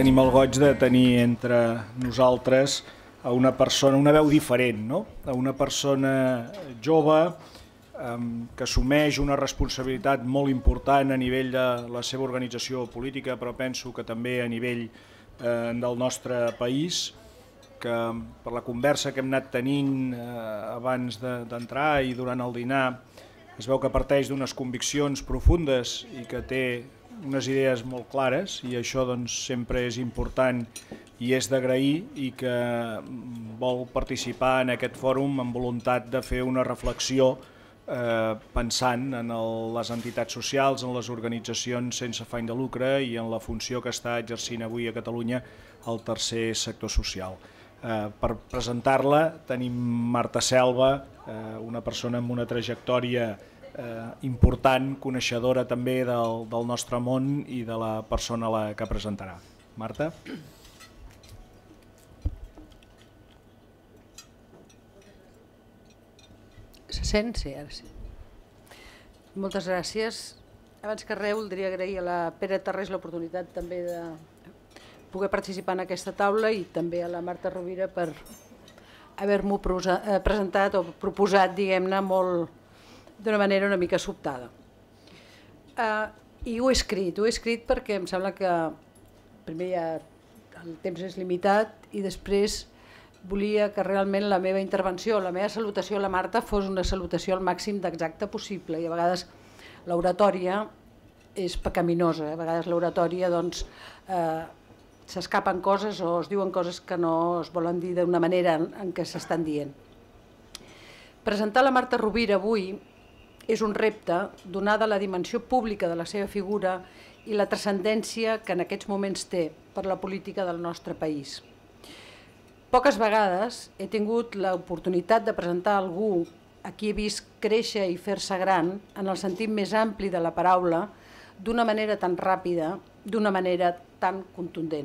tenim el goig de tenir entre nosaltres a una persona, una veu diferent, no? A una persona jove que assumeix una responsabilitat molt important a nivell de la seva organització política, però penso que també a nivell del nostre país, que per la conversa que hem anat tenint abans d'entrar i durant el dinar es veu que parteix d'unes conviccions profundes i que té unes idees molt clares, i això doncs sempre és important i és d'agrair, i que vol participar en aquest fòrum amb voluntat de fer una reflexió pensant en les entitats socials, en les organitzacions sense afany de lucre i en la funció que està exercint avui a Catalunya el tercer sector social. Per presentar-la tenim Marta Selva, una persona amb una trajectòria important, coneixedora també del nostre món i de la persona a la que presentarà. Marta? Se sent? Sí, ara sí. Moltes gràcies. Abans que res, voldria agrair a la Pere Tarrés l'oportunitat també de poder participar en aquesta taula i també a la Marta Rovira per haver-m'ho presentat o proposat, diguem-ne, d'una manera una mica sobtada. I ho he escrit perquè em sembla que primer ja el temps és limitat i després volia que realment la meva intervenció, la meva salutació a la Marta fos una salutació al màxim d'exacta possible, i a vegades l'oratòria és pecaminosa, a vegades l'oratòria s'escapen coses o es diuen coses que no es volen dir d'una manera en què s'estan dient. Presentar la Marta Rovira avui és un repte, donada la dimensió pública de la seva figura i la transcendència que en aquests moments té per la política del nostre país. Poques vegades he tingut l'oportunitat de presentar algú a qui he vist créixer i fer-se gran, en el sentit més ampli de la paraula, d'una manera tan ràpida, d'una manera tan contundent.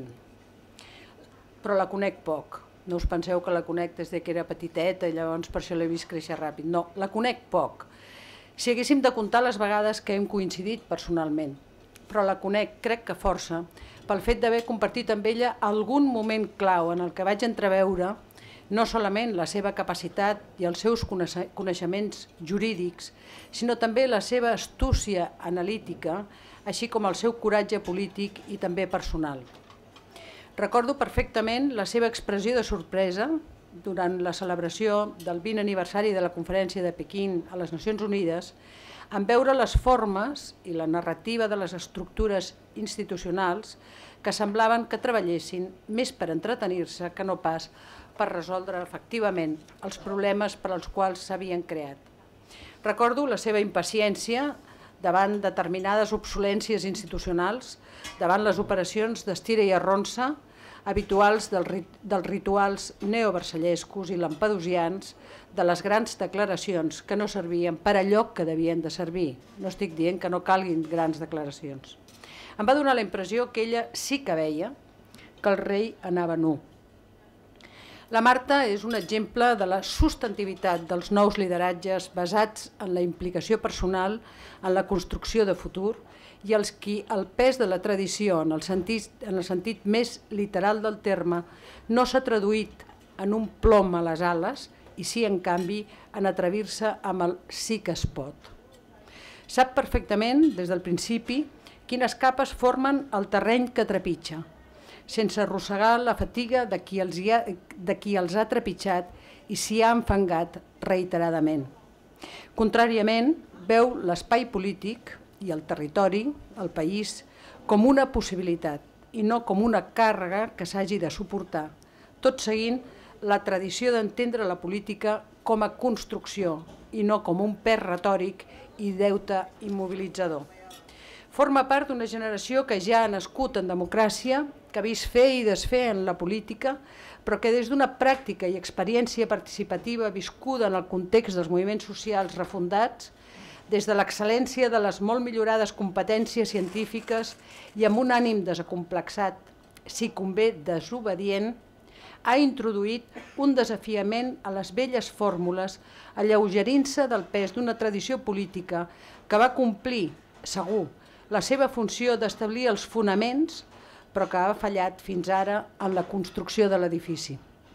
Però la conec poc. No us penseu que la conec des que era petiteta i llavors per això l'he vist créixer ràpid. No, la conec poc. Si haguéssim de comptar les vegades que hem coincidit personalment, però la conec, crec que força, pel fet d'haver compartit amb ella algun moment clau en el que vaig entreveure no solament la seva capacitat i els seus coneixements jurídics, sinó també la seva astúcia analítica, així com el seu coratge polític i també personal. Recordo perfectament la seva expressió de sorpresa durant la celebració del 20 aniversari de la Conferència de Pequín a les Nacions Unides, en veure les formes i la narrativa de les estructures institucionals que semblaven que treballessin més per entretenir-se que no pas per resoldre efectivament els problemes per als quals s'havien creat. Recordo la seva impaciència davant determinades obsolències institucionals, davant les operacions d'estira i arronsa habituals dels rituals neoversallescos i lampedusians, de les grans declaracions que no servien per allò que devien de servir. No estic dient que no calguin grans declaracions. Em va donar la impressió que ella sí que veia que el rei anava nu. La Marta és un exemple de la substantivitat dels nous lideratges basats en la implicació personal, en la construcció de futur, i els qui el pes de la tradició, en el sentit més literal del terme, no s'ha traduït en un plom a les ales, i sí, en canvi, en atrevir-se amb el sí que es pot. Sap perfectament, des del principi, quines capes formen el terreny que trepitja, sense arrossegar la fatiga de qui els ha trepitjat i s'hi ha enfangat reiteradament. Contràriament, veu l'espai polític i el territori, el país, com una possibilitat i no com una càrrega que s'hagi de suportar, tot seguint la tradició d'entendre la política com a construcció i no com un pes retòric i deute immobilitzador. Forma part d'una generació que ja ha nascut en democràcia, que ha vist fer i desfer en la política, però que des d'una pràctica i experiència participativa viscuda en el context dels moviments socials refundats, des de l'excel·lència de les molt millorades competències científiques i amb un ànim desacomplexat, si convé desobedient, ha introduït un desafiament a les velles fórmules, alleugerint-se del pes d'una tradició política que va complir, segur, la seva funció d'establir els fonaments però que ha fallat fins ara en la construcció de l'edifici.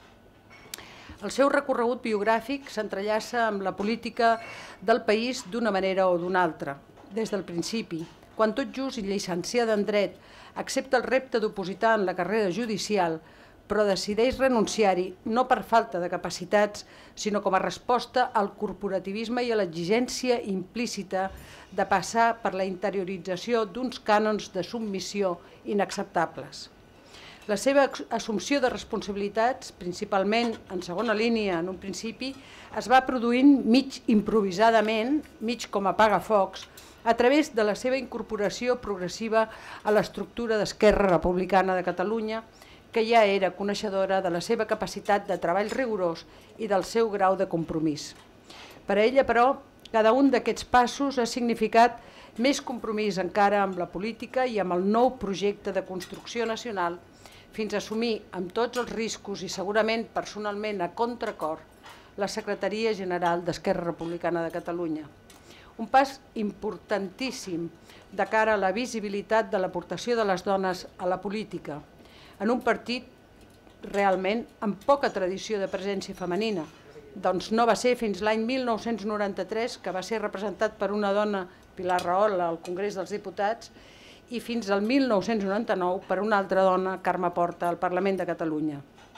El seu recorregut biogràfic s'entrellaça amb la política del país d'una manera o d'una altra, des del principi, quan tot just i llicenciada en dret accepta el repte d'opositar en la carrera judicial, però decideix renunciar-hi no per falta de capacitats, sinó com a resposta al corporativisme i a l'exigència implícita de passar per la interiorització d'uns cànons de submissió inacceptables. La seva assumpció de responsabilitats, principalment en segona línia en un principi, es va produint mig improvisadament, mig com a apagafocs, a través de la seva incorporació progressiva a l'estructura d'Esquerra Republicana de Catalunya, que ja era coneixedora de la seva capacitat de treball rigorós i del seu grau de compromís. Per a ella, però, cada un d'aquests passos ha significat més compromís encara amb la política i amb el nou projecte de construcció nacional, fins a assumir amb tots els riscos i segurament personalment a contracor la Secretaria General d'Esquerra Republicana de Catalunya. Un pas importantíssim de cara a la visibilitat de l'aportació de les dones a la política, en un partit realment amb poca tradició de presència femenina. Doncs no va ser fins l'any 1993 que va ser representat per una dona, Pilar Rahola, al Congrés dels Diputats, i fins al 1999 per una altra dona, Carme Porta, al Parlament de Catalunya.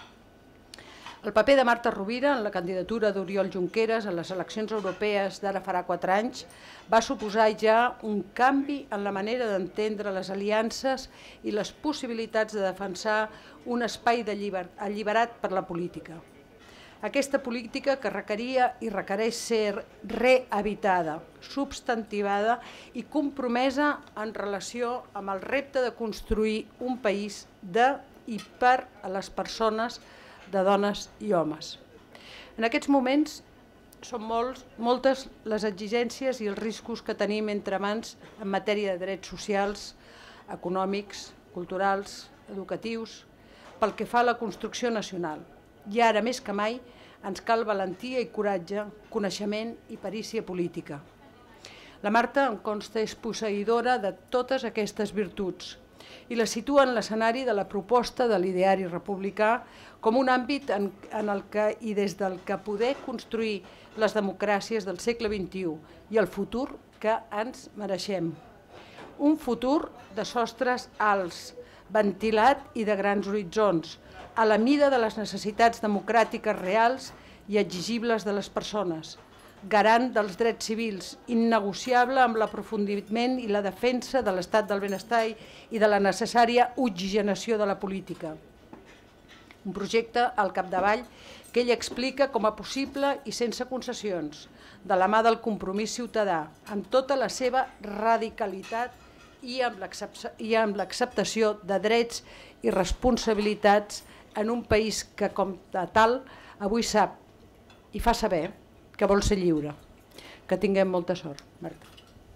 El paper de Marta Rovira en la candidatura d'Oriol Junqueras a les eleccions europees d'ara farà 4 anys va suposar ja un canvi en la manera d'entendre les aliances i les possibilitats de defensar un espai alliberat per la política. Aquesta política que requeria i requereix ser rehabitada, substantivada i compromesa en relació amb el repte de construir un país de i per a les persones, de dones i homes. En aquests moments són moltes les exigències i els riscos que tenim entre mans en matèria de drets socials, econòmics, culturals, educatius, pel que fa a la construcció nacional. I ara més que mai ens cal valentia i coratge, coneixement i perícia política. La Marta, em consta, és posseïdora de totes aquestes virtuts i la situa en l'escenari de la proposta de l'ideari republicà com un àmbit en el que i des del que poder construir les democràcies del segle XXI i el futur que ens mereixem. Un futur de sostres alts, ventilat i de grans horitzons, a la mida de les necessitats democràtiques reals i exigibles de les persones, garant dels drets civils, innegociable amb l'aprofundiment i la defensa de l'estat del benestar i de la necessària oxigenació de la política. Un projecte al capdavall que ell explica com a possible i sense concessions, de la mà del compromís ciutadà, amb tota la seva radicalitat i amb l'acceptació de drets i responsabilitats en un país que, com a tal, avui sap i fa saber que vol ser lliure. Que tinguem molta sort, Marta.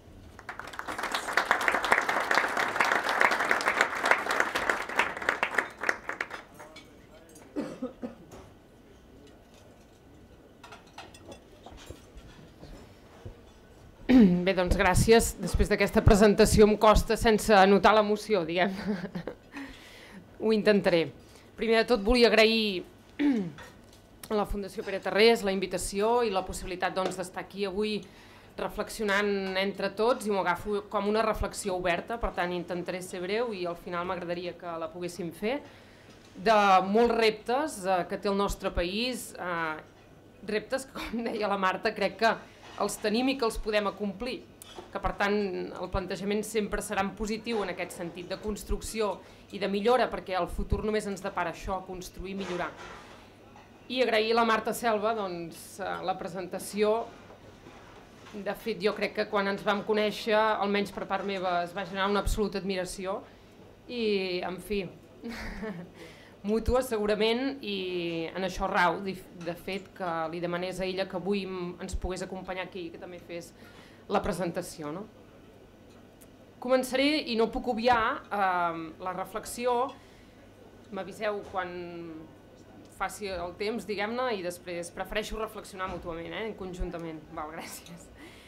Bé, doncs gràcies. Després d'aquesta presentació em costa sense anotar l'emoció, diguem. Ho intentaré. Primer de tot volia agrair a la Fundació Pere Tarrés la invitació i la possibilitat d'estar aquí avui reflexionant entre tots, i m'ho agafo com una reflexió oberta, per tant intentaré ser breu i al final m'agradaria que la poguéssim fer, de molts reptes que té el nostre país, reptes que, com deia la Marta, crec que els tenim i que els podem acomplir, que per tant el plantejament sempre serà en positiu en aquest sentit de construcció i de millora, perquè el futur només ens depara això, construir i millorar. I agrair a la Marta Selva la presentació. De fet, jo crec que quan ens vam conèixer, almenys per part meva, es va generar una absoluta admiració i, en fi, mútua segurament, i en això rau, de fet, que li demanés a ella que avui ens pogués acompanyar aquí i que també fes la presentació. Començaré, i no puc obviar, la reflexió, m'aviseu quan faci el temps, diguem-ne, i després prefereixo reflexionar mútuament, conjuntament. Val, gràcies.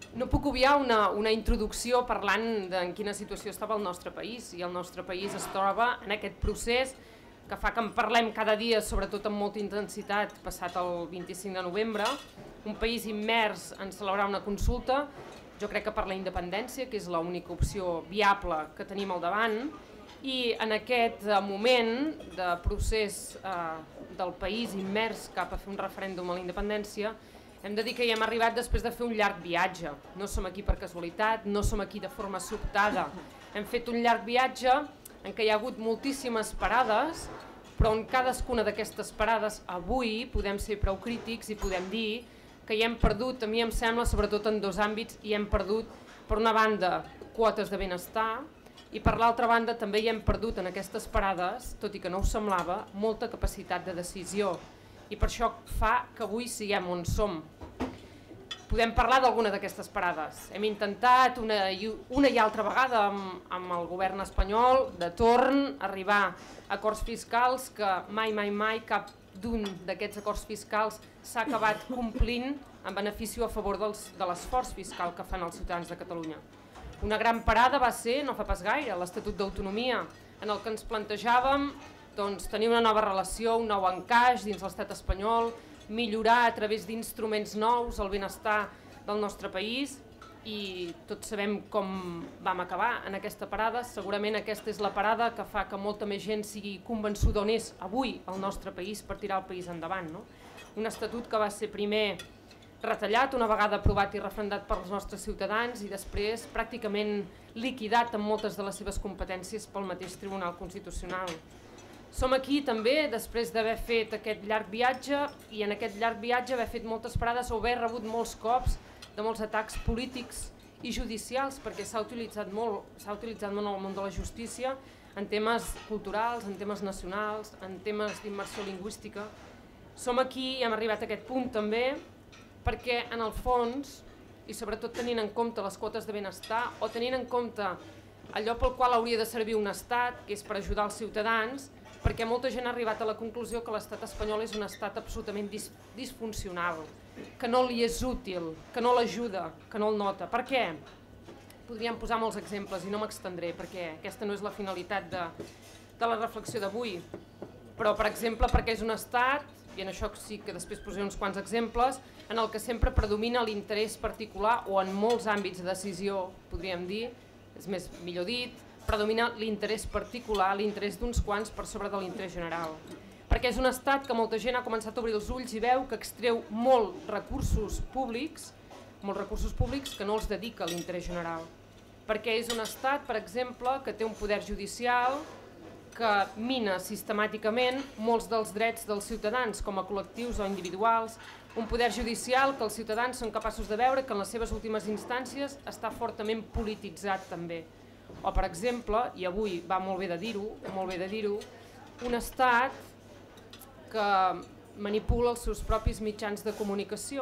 No puc obviar una introducció parlant de en quina situació estava el nostre país, i el nostre país es troba en aquest procés que fa que en parlem cada dia, sobretot amb molta intensitat, passat el 25 de novembre, un país immers en celebrar una consulta, jo crec que per la independència, que és l'única opció viable que tenim al davant, i en aquest moment de procés del país immers cap a fer un referèndum a la independència, hem de dir que hi hem arribat després de fer un llarg viatge. No som aquí per casualitat, no som aquí de forma sobtada. Hem fet un llarg viatge en què hi ha hagut moltíssimes parades, però en cadascuna d'aquestes parades avui podem ser prou crítics i podem dir que hi hem perdut, a mi em sembla, sobretot en dos àmbits, hi hem perdut, per una banda, quotes de benestar, i per l'altra banda també hi hem perdut en aquestes parades, tot i que no ho semblava, molta capacitat de decisió. I per això fa que avui siguem on som. Podem parlar d'alguna d'aquestes parades. Hem intentat una i altra vegada amb el govern espanyol de torn arribar a acords fiscals que mai cap d'un d'aquests acords fiscals s'ha acabat complint en benefici a favor de l'esforç fiscal que fan els ciutadans de Catalunya. Una gran parada va ser, no fa pas gaire, l'Estatut d'Autonomia, en el que ens plantejàvem tenir una nova relació, un nou encaix dins l'estat espanyol, millorar a través d'instruments nous el benestar del nostre país, i tots sabem com vam acabar en aquesta parada. Segurament aquesta és la parada que fa que molta més gent sigui convençuda on és avui el nostre país per tirar el país endavant. Un estatut que va ser primer retallat, una vegada aprovat i referendat pels nostres ciutadans, i després pràcticament liquidat amb moltes de les seves competències pel mateix Tribunal Constitucional. Som aquí també després d'haver fet aquest llarg viatge, i en aquest llarg viatge haver fet moltes parades o haver rebut molts cops de molts atacs polítics i judicials, perquè s'ha utilitzat molt en el món de la justícia en temes culturals, en temes nacionals, en temes d'immersió lingüística. Som aquí i hem arribat a aquest punt també perquè en el fons, i sobretot tenint en compte les quotes de benestar o tenint en compte allò pel qual hauria de servir un estat, que és per ajudar els ciutadans, perquè molta gent ha arribat a la conclusió que l'estat espanyol és un estat absolutament disfuncional, que no li és útil, que no l'ajuda, que no el nota. Per què? Podríem posar molts exemples i no m'extendré perquè aquesta no és la finalitat de la reflexió d'avui, però per exemple perquè és un estat, i en això sí que després posaré uns quants exemples, en el que sempre predomina l'interès particular, o en molts àmbits de decisió, podríem dir, és més millor dit, predomina l'interès particular, l'interès d'uns quants per sobre de l'interès general. Perquè és un estat que molta gent ha començat a obrir els ulls i veu que extreu molts recursos públics que no els dedica a l'interès general. Perquè és un estat, per exemple, que té un poder judicial que mina sistemàticament molts dels drets dels ciutadans com a col·lectius o individuals, un poder judicial que els ciutadans són capaços de veure que en les seves últimes instàncies està fortament polititzat també. O, per exemple, i avui va molt bé de dir-ho, un estat que manipula els seus propis mitjans de comunicació,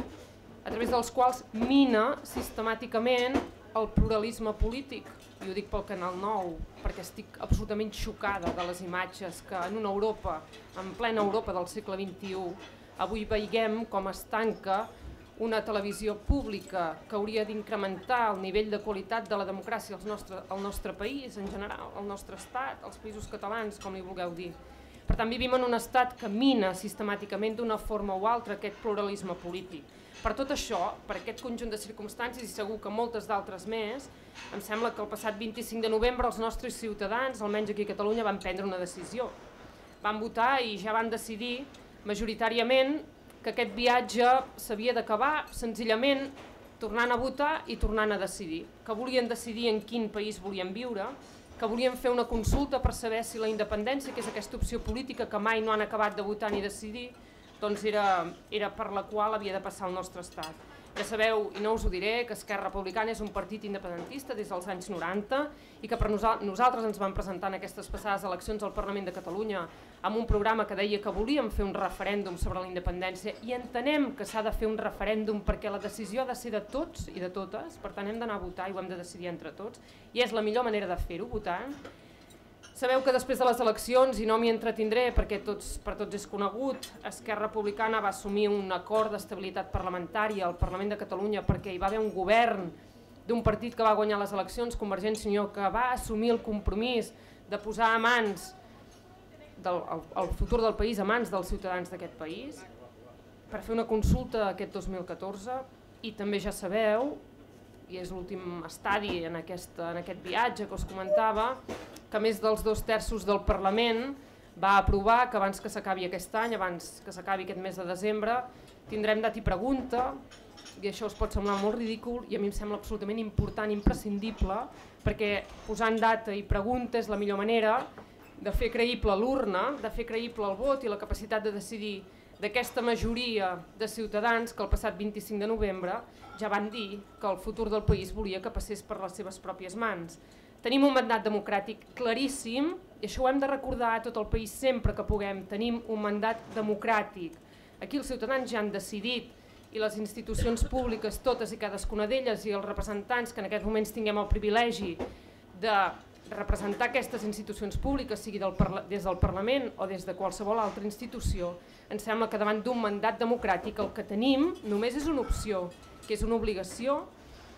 a través dels quals mina sistemàticament el pluralisme polític. I ho dic pel Canal 9, perquè estic absolutament xocada de les imatges que en una Europa, en plena Europa del segle XXI, avui veiem com es tanca una televisió pública que hauria d'incrementar el nivell de qualitat de la democràcia al nostre país, en general, al nostre estat, als països catalans, com li vulgueu dir. Per tant, vivim en un estat que mina sistemàticament d'una forma o altra aquest pluralisme polític. Per tot això, per aquest conjunt de circumstàncies i segur que moltes d'altres més, em sembla que el passat 25 de novembre els nostres ciutadans, almenys aquí a Catalunya, van prendre una decisió. Van votar i ja van decidir majoritàriament que aquest viatge s'havia d'acabar senzillament tornant a votar i tornant a decidir, que volien decidir en quin país volien viure, que volien fer una consulta per saber si la independència, que és aquesta opció política que mai no han acabat de votar ni decidir, doncs era per la qual havia de passar el nostre estat. Ja sabeu, i no us ho diré, que Esquerra Republicana és un partit independentista des dels anys 90 i que per nosaltres ens van presentar en aquestes passades eleccions al Parlament de Catalunya amb un programa que deia que volíem fer un referèndum sobre la independència i entenem que s'ha de fer un referèndum perquè la decisió ha de ser de tots i de totes, per tant hem d'anar a votar i ho hem de decidir entre tots i és la millor manera de fer-ho, votant. Sabeu que després de les eleccions, i no m'hi entretindré perquè per tots és conegut, Esquerra Republicana va assumir un acord d'estabilitat parlamentària al Parlament de Catalunya perquè hi va haver un govern d'un partit que va guanyar les eleccions, Convergència i Unió, que va assumir el compromís de posar a mans el futur del país, a mans dels ciutadans d'aquest país, per fer una consulta aquest 2014, i també ja sabeu, i és l'últim estadi en aquest viatge que us comentava, que més dels 2/3 del Parlament va aprovar que abans que s'acabi aquest any, abans que s'acabi aquest mes de desembre, tindrem dat i pregunta, i això us pot semblar molt ridícul i a mi em sembla absolutament important, imprescindible, perquè posant data i pregunta és la millor manera de fer creïble l'urna, de fer creïble el vot i la capacitat de decidir d'aquesta majoria de ciutadans que el passat 25 de novembre ja van dir que el futur del país volia que passés per les seves pròpies mans. Tenim un mandat democràtic claríssim, i això ho hem de recordar a tot el país sempre que puguem. Tenim un mandat democràtic. Aquí els ciutadans ja han decidit, i les institucions públiques, totes i cadascuna d'elles, i els representants que en aquests moments tinguem el privilegi de representar aquestes institucions públiques, sigui des del Parlament o des de qualsevol altra institució, ens sembla que davant d'un mandat democràtic el que tenim només és una opció, que és una obligació,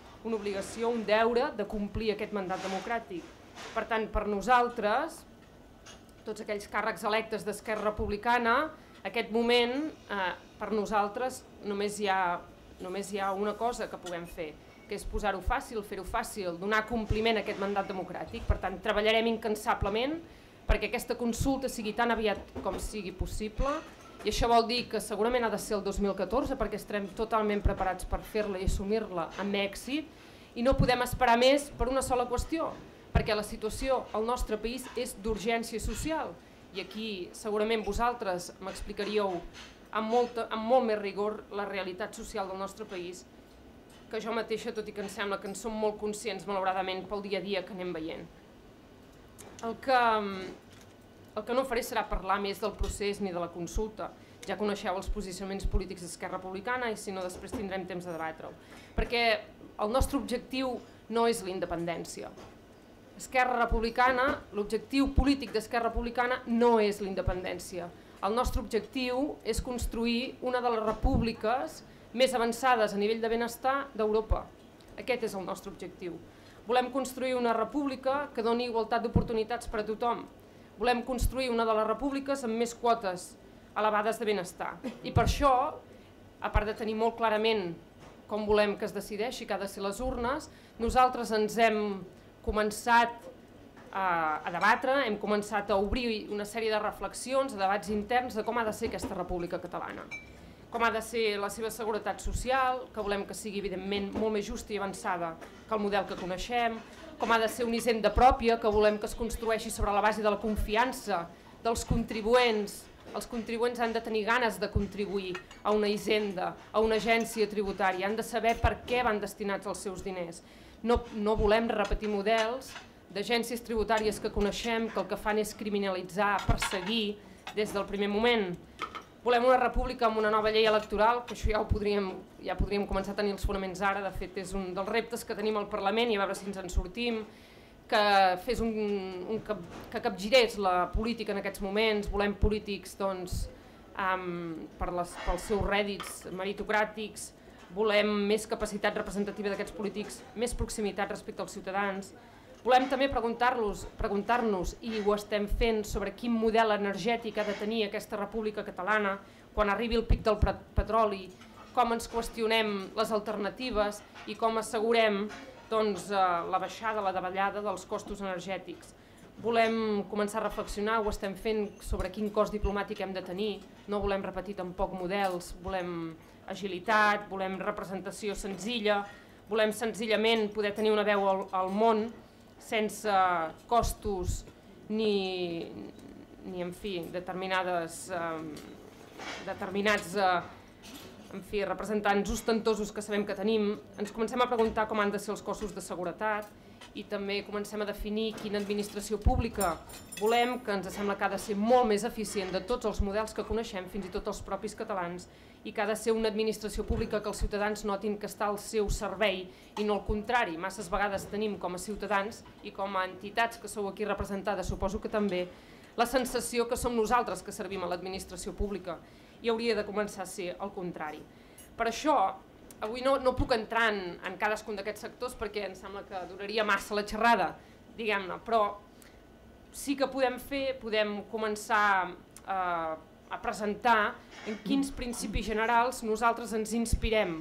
un deure de complir aquest mandat democràtic. Per tant, per nosaltres, tots aquells càrrecs electes d'Esquerra Republicana, aquest moment, per nosaltres, només hi ha una cosa que puguem fer, que és posar-ho fàcil, fer-ho fàcil, donar compliment a aquest mandat democràtic. Per tant, treballarem incansablement perquè aquesta consulta sigui tan aviat com sigui possible, i això vol dir que segurament ha de ser el 2014 perquè estarem totalment preparats per fer-la i assumir-la amb èxit, i no podem esperar més per una sola qüestió, perquè la situació al nostre país és d'urgència social, i aquí segurament vosaltres m'explicaríeu amb molt més rigor la realitat social del nostre país, que jo mateixa, tot i que em sembla que en som molt conscients, malauradament, pel dia a dia que anem veient. El que no faré serà parlar més del procés ni de la consulta. Ja coneixeu els posicionaments polítics d'Esquerra Republicana i si no després tindrem temps de debatre-ho. Perquè el nostre objectiu no és la independència. Esquerra Republicana, l'objectiu polític d'Esquerra Republicana no és la independència. El nostre objectiu és construir una de les repúbliques més avançades a nivell de benestar d'Europa. Aquest és el nostre objectiu. Volem construir una república que doni igualtat d'oportunitats per a tothom. Volem construir una de les repúbliques amb més quotes elevades de benestar. I per això, a part de tenir molt clarament com volem que es decideixi que ha de ser les urnes, nosaltres ens hem començat a debatre, hem començat a obrir una sèrie de reflexions, de debats interns de com ha de ser aquesta república catalana. Com ha de ser la seva seguretat social, que volem que sigui evidentment molt més justa i avançada que el model que coneixem, com ha de ser una hisenda pròpia, que volem que es construeixi sobre la base de la confiança dels contribuents. Els contribuents han de tenir ganes de contribuir a una hisenda, a una agència tributària, han de saber per què van destinats els seus diners. No volem repetir models d'agències tributàries que coneixem, que el que fan és criminalitzar, perseguir des del primer moment. Volem una república amb una nova llei electoral, que això ja podríem començar a tenir els fonaments ara, de fet és un dels reptes que tenim al Parlament i a veure si ens en sortim, que capgirés la política en aquests moments. Volem polítics pels seus rèdits meritocràtics, volem més capacitat representativa d'aquests polítics, més proximitat respecte als ciutadans. Volem també preguntar-nos, i ho estem fent, sobre quin model energètic ha de tenir aquesta república catalana quan arribi el pic del petroli, com ens qüestionem les alternatives i com assegurem la baixada, la davallada dels costos energètics. Volem començar a reflexionar, ho estem fent, sobre quin cost diplomàtic hem de tenir, no volem repetir tampoc models, volem agilitat, volem representació senzilla, volem senzillament poder tenir una veu al món sense costos ni en fi, determinats representants ostentosos que sabem que tenim. Ens comencem a preguntar com han de ser els cossos de seguretat i també comencem a definir quina administració pública volem, que ens sembla que ha de ser molt més eficient de tots els models que coneixem, fins i tot els propis catalans, i que ha de ser una administració pública que els ciutadans notin que està al seu servei i no al contrari. Masses vegades tenim com a ciutadans i com a entitats que sou aquí representades, suposo que també, la sensació que som nosaltres que servim a l'administració pública i hauria de començar a ser el contrari. Per això, avui no puc entrar en cadascun d'aquests sectors perquè em sembla que duraria massa la xerrada, diguem-ne, però sí que podem començar a presentar en quins principis generals nosaltres ens inspirem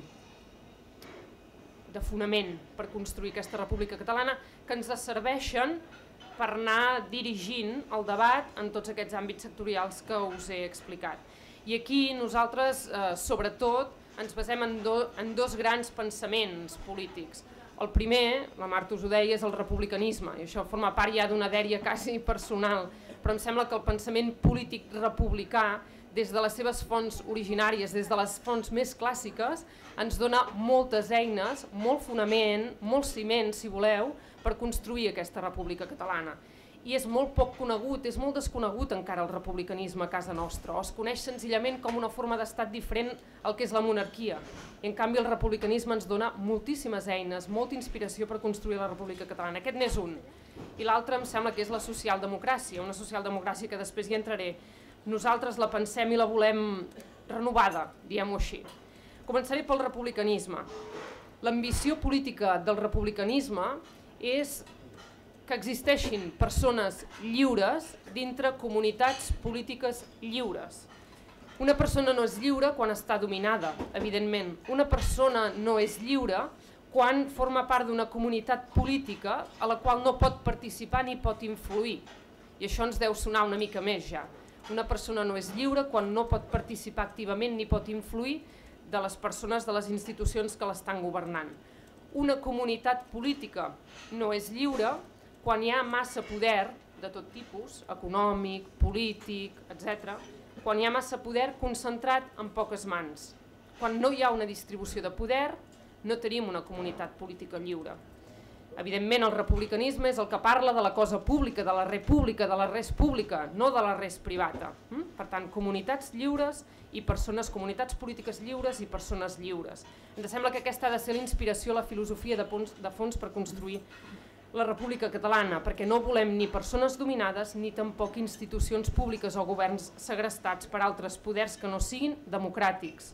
de fonament per construir aquesta República Catalana, que ens serveixen per anar dirigint el debat en tots aquests àmbits sectorials que us he explicat. I aquí nosaltres, sobretot, ens basem en dos grans pensaments polítics. El primer, la Marta us ho deia, és el republicanisme, i això forma part ja d'una dèria quasi personal, però em sembla que el pensament polític republicà, des de les seves fonts originàries, des de les fonts més clàssiques, ens dona moltes eines, molt fonament, molt ciment, si voleu, per construir aquesta República Catalana. I és molt poc conegut, és molt desconegut encara el republicanisme a casa nostra, o es coneix senzillament com una forma d'estat diferent al que és la monarquia. I en canvi el republicanisme ens dona moltíssimes eines, molta inspiració per construir la República Catalana. Aquest n'és un. I l'altre em sembla que és la socialdemocràcia, una socialdemocràcia que després hi entraré. Nosaltres la pensem i la volem renovada, diguem-ho així. Començaré pel republicanisme. L'ambició política del republicanisme és que existeixin persones lliures dintre comunitats polítiques lliures. Una persona no és lliure quan està dominada, evidentment. Una persona no és lliure quan forma part d'una comunitat política a la qual no pot participar ni pot influir. I això ens deu sonar una mica més ja. Una persona no és lliure quan no pot participar activament ni pot influir de les persones de les institucions que l'estan governant. Una comunitat política no és lliure quan hi ha massa poder de tot tipus, econòmic, polític, etc., quan hi ha massa poder concentrat en poques mans. Quan no hi ha una distribució de poder, no tenim una comunitat política lliure. Evidentment, el republicanisme és el que parla de la cosa pública, de la república, de la res pública, no de la res privada. Per tant, comunitats lliures i persones, comunitats polítiques lliures i persones lliures. Ens sembla que aquesta ha de ser la inspiració, la filosofia de fons per construir la República Catalana, perquè no volem ni persones dominades ni tampoc institucions públiques o governs segrestats per altres poders que no siguin democràtics.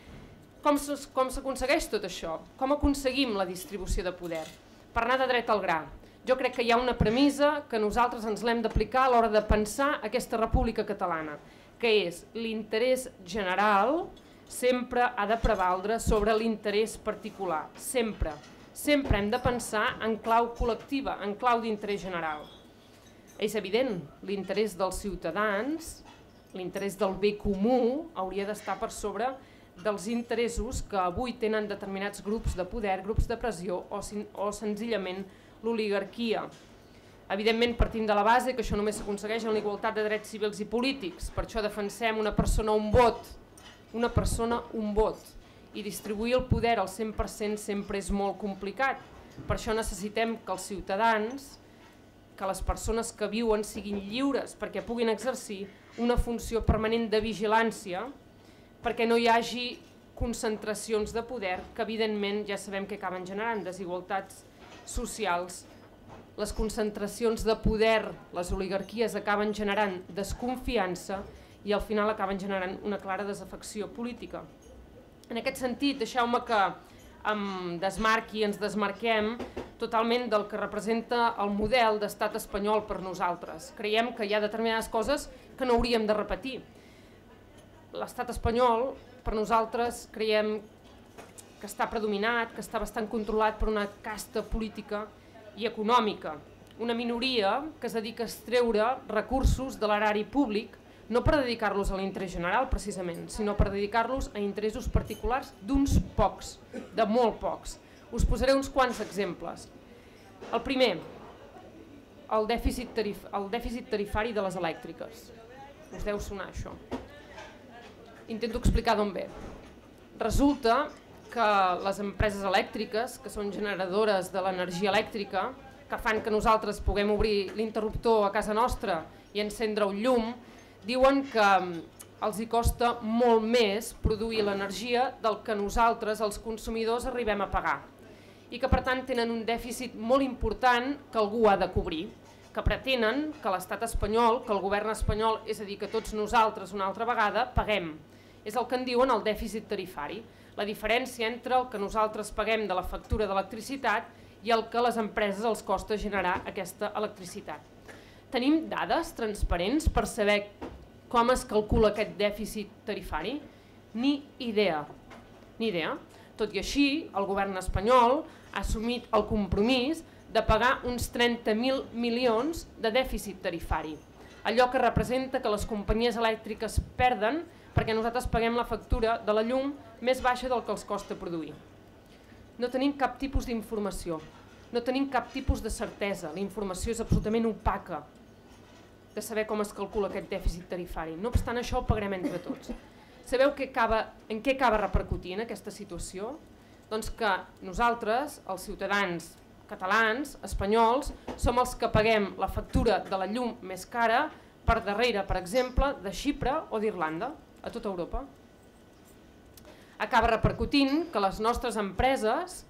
Com s'aconsegueix tot això? Com aconseguim la distribució de poder? Per anar de dret al gra. Jo crec que hi ha una premissa que nosaltres ens l'hem d'aplicar a l'hora de pensar aquesta República Catalana, que és l'interès general sempre ha de prevaldre sobre l'interès particular, sempre. Sempre hem de pensar en clau col·lectiva, en clau d'interès general. És evident, l'interès dels ciutadans, l'interès del bé comú hauria d'estar per sobre dels interessos que avui tenen determinats grups de poder, grups de pressió o senzillament l'oligarquia. Evidentment partim de la base que això només s'aconsegueix en la igualtat de drets civils i polítics, per això defensem una persona un vot, i distribuir el poder al 100% sempre és molt complicat. Per això necessitem que els ciutadans, que les persones que viuen siguin lliures perquè puguin exercir una funció permanent de vigilància, perquè no hi hagi concentracions de poder que evidentment ja sabem que acaben generant desigualtats socials. Les concentracions de poder, les oligarquies acaben generant desconfiança i al final acaben generant una clara desafecció política. En aquest sentit, deixeu-me que em desmarqui i ens desmarquem totalment del que representa el model d'estat espanyol per nosaltres. Creiem que hi ha determinades coses que no hauríem de repetir. L'estat espanyol, per nosaltres, creiem que està predominat, que està bastant controlat per una casta política i econòmica. Una minoria que es dedica a extreure recursos de l'erari públic, no per dedicar-los a l'interès general, precisament, sinó per dedicar-los a interessos particulars d'uns pocs, de molt pocs. Us posaré uns quants exemples. El primer, el dèficit tarifari de les elèctriques. Us deu sonar això. Intento explicar d'on ve. Resulta que les empreses elèctriques, que són generadores de l'energia elèctrica, que fan que nosaltres puguem obrir l'interruptor a casa nostra i encendre un llum, diuen que els hi costa molt més produir l'energia del que nosaltres, els consumidors, arribem a pagar. I que per tant tenen un dèficit molt important que algú ha de cobrir, que pretenen que l'estat espanyol, que el govern espanyol, és a dir, que tots nosaltres una altra vegada, paguem. És el que en diuen el dèficit tarifari, la diferència entre el que nosaltres paguem de la factura d'electricitat i el que les empreses els costa generar aquesta electricitat. Tenim dades transparents per saber com es calcula aquest dèficit tarifari? Ni idea. Ni idea. Tot i així, el govern espanyol ha assumit el compromís de pagar uns 30.000 milions de dèficit tarifari, allò que representa que les companyies elèctriques perden perquè nosaltres paguem la factura de la llum més baixa del que els costa produir. No tenim cap tipus d'informació, no tenim cap tipus de certesa, la informació és absolutament opaca de saber com es calcula aquest dèficit tarifari. No obstant això, el pagarem entre tots. Sabeu en què acaba repercutint aquesta situació? Doncs que nosaltres, els ciutadans catalans, espanyols, som els que paguem la factura de la llum més cara per darrere, per exemple, de Xipre o d'Irlanda, a tota Europa. Acaba repercutint que les nostres empreses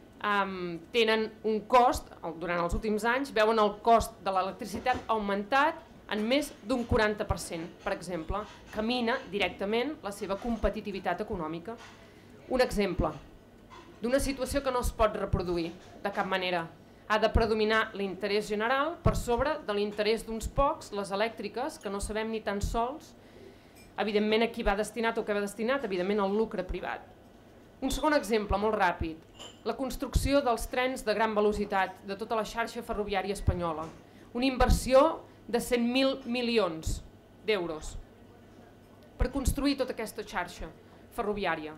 tenen un cost, durant els últims anys, veuen el cost de l'electricitat augmentat en més d'un 40%, per exemple, que mina directament la seva competitivitat econòmica. Un exemple d'una situació que no es pot reproduir de cap manera. Ha de predominar l'interès general per sobre de l'interès d'uns pocs, les elèctriques, que no sabem ni tan sols, evidentment a qui va destinat o què va destinat, evidentment al lucre privat. Un segon exemple, molt ràpid, la construcció dels trens de gran velocitat de tota la xarxa ferroviària espanyola. Una inversió de 100.000 milions d'euros per construir tota aquesta xarxa ferroviària.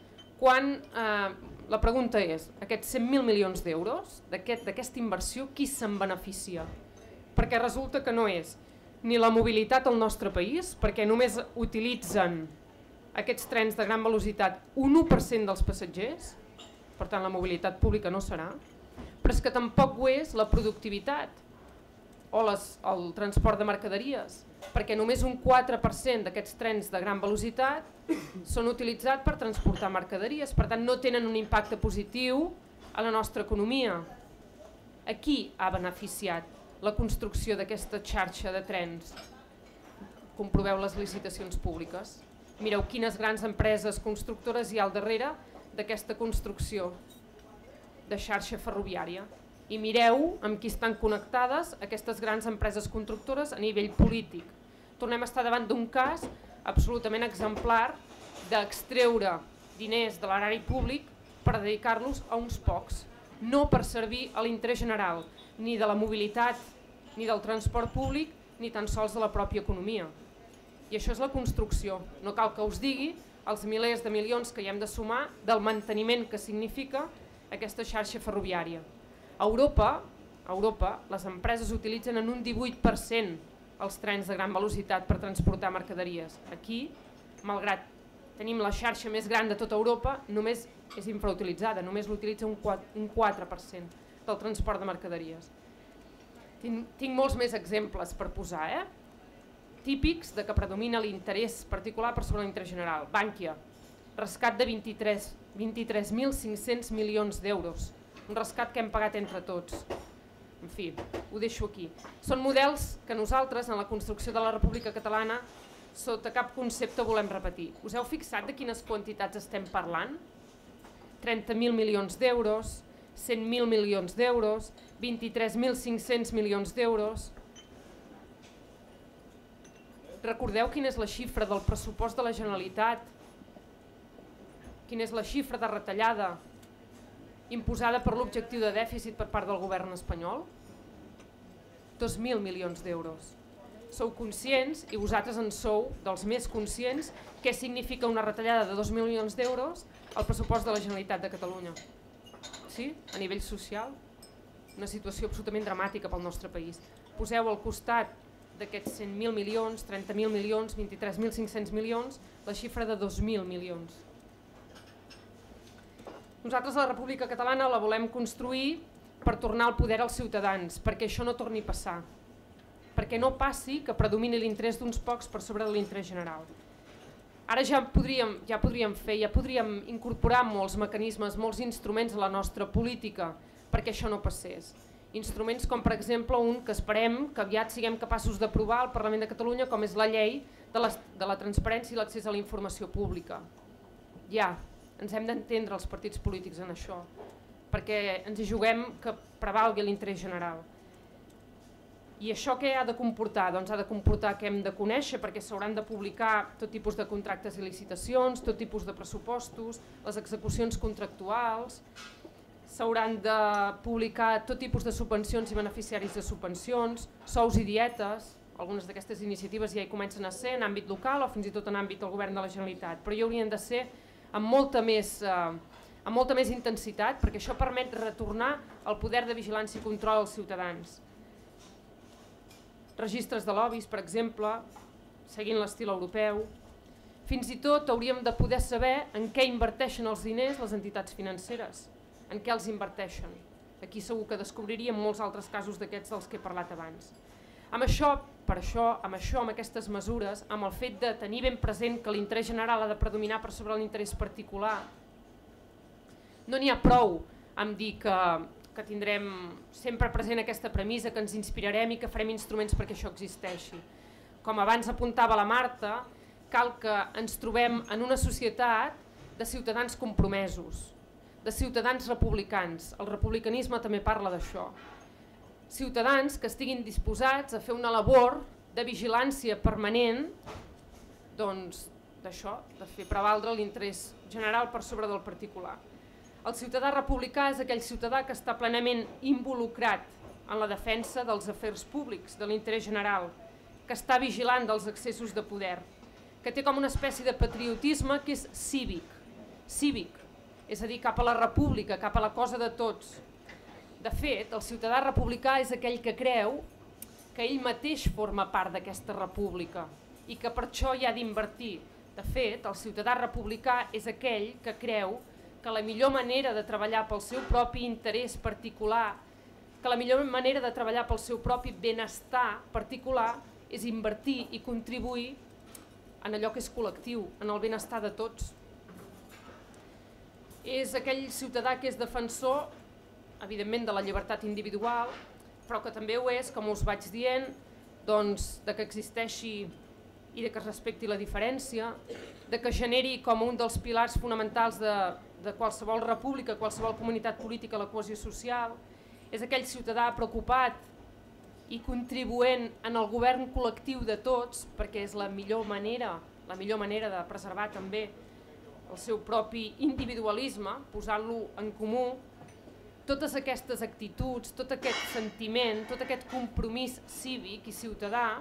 La pregunta és, aquests 100.000 milions d'euros, d'aquesta inversió, qui se'n beneficia? Perquè resulta que no és ni la mobilitat al nostre país, perquè només utilitzen aquests trens de gran velocitat un 1% dels passatgers, per tant la mobilitat pública no serà, però és que tampoc ho és la productivitat o el transport de mercaderies, perquè només un 4% d'aquests trens de gran velocitat són utilitzats per transportar mercaderies, per tant no tenen un impacte positiu a la nostra economia. A qui ha beneficiat la construcció d'aquesta xarxa de trens? Comproveu les licitacions públiques. Mireu quines grans empreses constructores hi ha al darrere d'aquesta construcció de xarxa ferroviària. I mireu amb qui estan connectades aquestes grans empreses constructores a nivell polític. Tornem a estar davant d'un cas absolutament exemplar d'extreure diners de l'erari públic per dedicar-los a uns pocs, no per servir a l'interès general, ni de la mobilitat, ni del transport públic, ni tan sols de la pròpia economia. I això és la construcció. No cal que us digui els milers de milions que hi hem de sumar del manteniment que significa aquesta xarxa ferroviària. A Europa, les empreses utilitzen en un 18% els trens de gran velocitat per transportar mercaderies. Aquí, malgrat tenim la xarxa més gran de tota Europa, només és infrautilitzada, només l'utilitza un 4% del transport de mercaderies. Tinc molts més exemples per posar, típics de que predomina l'interès particular per sobre l'interès general. Bankia, rescat de 23.500 milions d'euros, un rescat que hem pagat entre tots. En fi, ho deixo aquí. Són models que nosaltres, en la construcció de la República Catalana, sota cap concepte volem repetir. Us heu fixat de quines quantitats estem parlant? 30.000 milions d'euros, 100.000 milions d'euros, 23.500 milions d'euros. Recordeu quina és la xifra del pressupost de la Generalitat? Quina és la xifra de retallada imposada per l'objectiu de dèficit per part del govern espanyol? 2.000 milions d'euros. Sou conscients, i vosaltres en sou dels més conscients, què significa una retallada de 2.000 milions d'euros al pressupost de la Generalitat de Catalunya? Sí? A nivell social? Una situació absolutament dramàtica pel nostre país. Poseu al costat d'aquests 100.000 milions, 30.000 milions, 23.500 milions, la xifra de 2.000 milions. Nosaltres la República Catalana la volem construir per tornar el poder als ciutadans, perquè això no torni a passar, perquè no passi que predomini l'interès d'uns pocs per sobre de l'interès general. Ara ja podríem incorporar molts mecanismes, molts instruments a la nostra política perquè això no passés. Instruments com, per exemple, un que esperem que aviat siguem capaços d'aprovar al Parlament de Catalunya, com és la llei de la transparència i l'accés a la informació pública. Ja, ens hem d'entendre els partits polítics en això, perquè ens hi juguem que prevalgui l'interès general. I això què ha de comportar? Doncs ha de comportar que hem de conèixer, perquè s'hauran de publicar tot tipus de contractes i licitacions, tot tipus de pressupostos, les execucions contractuals, s'hauran de publicar tot tipus de subvencions i beneficiaris de subvencions, sous i dietes. Algunes d'aquestes iniciatives ja hi comencen a ser en àmbit local o fins i tot en àmbit del govern de la Generalitat, però hi haurien de ser amb molta més intensitat, perquè això permet retornar el poder de vigilància i control als ciutadans. Registres de lobbies, per exemple, seguint l'estil europeu. Fins i tot hauríem de poder saber en què inverteixen els diners les entitats financeres, en què els inverteixen. Aquí segur que descobriríem molts altres casos d'aquests dels que he parlat abans. Amb aquestes mesures, amb el fet de tenir ben present que l'interès general ha de predominar per sobre l'interès particular, no n'hi ha prou amb dir que tindrem sempre present aquesta premissa, que ens inspirarem i que farem instruments perquè això existeixi. Com abans apuntava la Marta, cal que ens trobem en una societat de ciutadans compromesos, de ciutadans republicans. El republicanisme també parla d'això. Ciutadans que estiguin disposats a fer una labor de vigilància permanent, doncs d'això, de fer prevaldre l'interès general per sobre del particular. El ciutadà republicà és aquell ciutadà que està plenament involucrat en la defensa dels afers públics, de l'interès general, que està vigilant dels excessos de poder, que té com una espècie de patriotisme que és cívic, és a dir, cap a la república, cap a la cosa de tots. De fet, el ciutadà republicà és aquell que creu que ell mateix forma part d'aquesta república i que per això hi ha d'invertir. De fet, el ciutadà republicà és aquell que creu que la millor manera de treballar pel seu propi interès particular, que la millor manera de treballar pel seu propi benestar particular és invertir i contribuir en allò que és col·lectiu, en el benestar de tots. És aquell ciutadà que és defensor, evidentment, de la llibertat individual, però que també ho és, com us vaig dient, doncs, de que existeixi i de que es respecti la diferència, de que generi com un dels pilars fonamentals de qualsevol república, qualsevol comunitat política, la cohesió social. És aquell ciutadà preocupat i contribuent en el govern col·lectiu de tots, perquè és la millor manera de preservar també el seu propi individualisme, posant-lo en comú. Totes aquestes actituds, tot aquest sentiment, tot aquest compromís cívic i ciutadà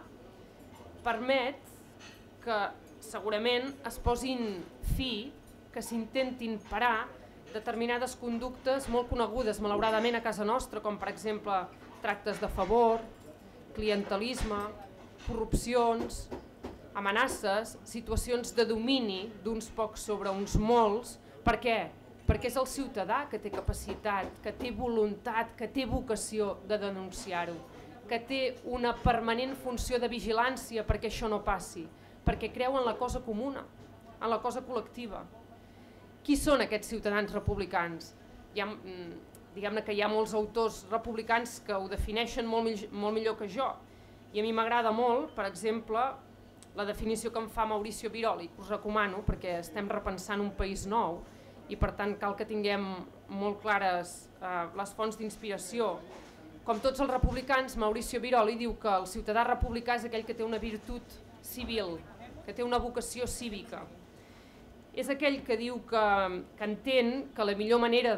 permet que segurament es posin fi, que s'intentin parar determinades conductes molt conegudes malauradament a casa nostra, com per exemple tractes de favor, clientelisme, corrupcions, amenaces, situacions de domini d'uns pocs sobre uns molts. Per què? Perquè és el ciutadà que té capacitat, que té voluntat, que té vocació de denunciar-ho, que té una permanent funció de vigilància perquè això no passi, perquè creu en la cosa comuna, en la cosa col·lectiva. Qui són aquests ciutadans republicans? Diguem-ne que hi ha molts autors republicans que ho defineixen molt millor que jo, i a mi m'agrada molt, per exemple, la definició que em fa Mauricio Viroli, que us recomano perquè estem repensant un país nou i per tant cal que tinguem molt clares les fonts d'inspiració. Com tots els republicans, Mauricio Viroli diu que el ciutadà republicà és aquell que té una virtut civil, que té una vocació cívica. És aquell que diu que entén que la millor manera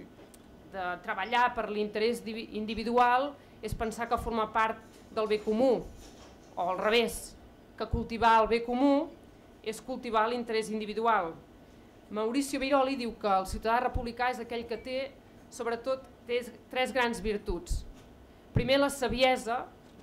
de treballar per l'interès individual és pensar que formar part del bé comú, o al revés, que cultivar el bé comú és cultivar l'interès individual. Mauricio Viroli diu que el ciutadà republicà és aquell que té, sobretot, tres grans virtuts. Primer, la saviesa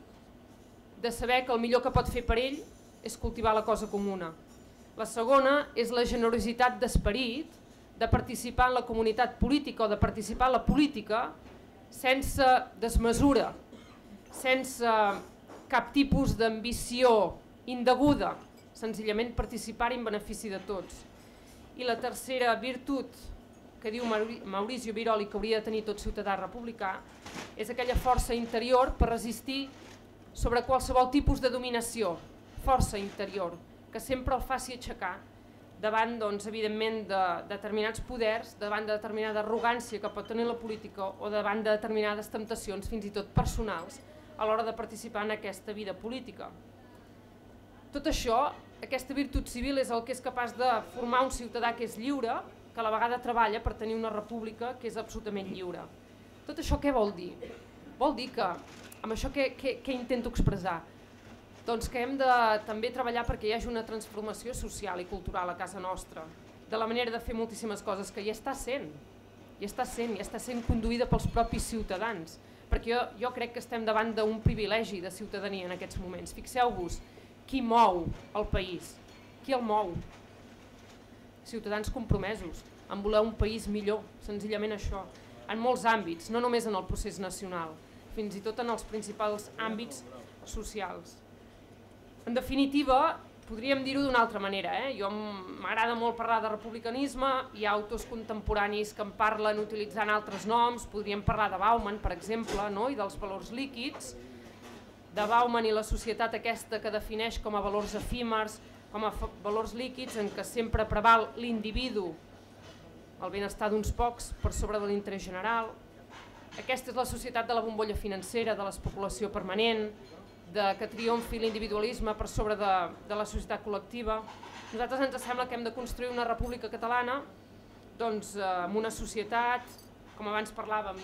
de saber que el millor que pot fer per ell és cultivar la cosa comuna. La segona és la generositat d'esperit de participar en la comunitat política o de participar en la política sense desmesura, sense cap tipus d'ambició indeguda, senzillament participar en benefici de tots. I la tercera virtut que diu Maurizio Biroli que hauria de tenir tot ciutadà republicà és aquella força interior per resistir sobre qualsevol tipus de dominació, força interior, que sempre el faci aixecar davant, doncs, evidentment, de determinats poders, davant de determinada arrogància que pot tenir la política o davant de determinades temptacions, fins i tot personals, a l'hora de participar en aquesta vida política. Tot això, aquesta virtut civil és el que és capaç de formar un ciutadà que és lliure, que a la vegada treballa per tenir una república que és absolutament lliure. Tot això què vol dir? Vol dir que, amb això què intento expressar? Doncs que hem de també treballar perquè hi hagi una transformació social i cultural a casa nostra, de la manera de fer moltíssimes coses que ja està sent conduïda pels propis ciutadans, perquè jo crec que estem davant d'un privilegi de ciutadania en aquests moments. Fixeu-vos, qui mou el país? Qui el mou? Ciutadans compromesos, en voler un país millor, senzillament això, en molts àmbits, no només en el procés nacional, fins i tot en els principals àmbits socials. En definitiva, podríem dir-ho d'una altra manera. Jo m'agrada molt parlar de republicanisme, hi ha autors contemporanis que en parlen utilitzant altres noms, podríem parlar de Bauman, per exemple, i dels valors líquids, de Bauman i la societat aquesta que defineix com a valors efímers, com a valors líquids en què sempre preval l'individu, el benestar d'uns pocs per sobre de l'interès general. Aquesta és la societat de la bombolla financera, de l'especulació permanent, que triomfi l'individualisme per sobre de la societat col·lectiva. Nosaltres ens sembla que hem de construir una república catalana amb una societat, com abans parlàvem,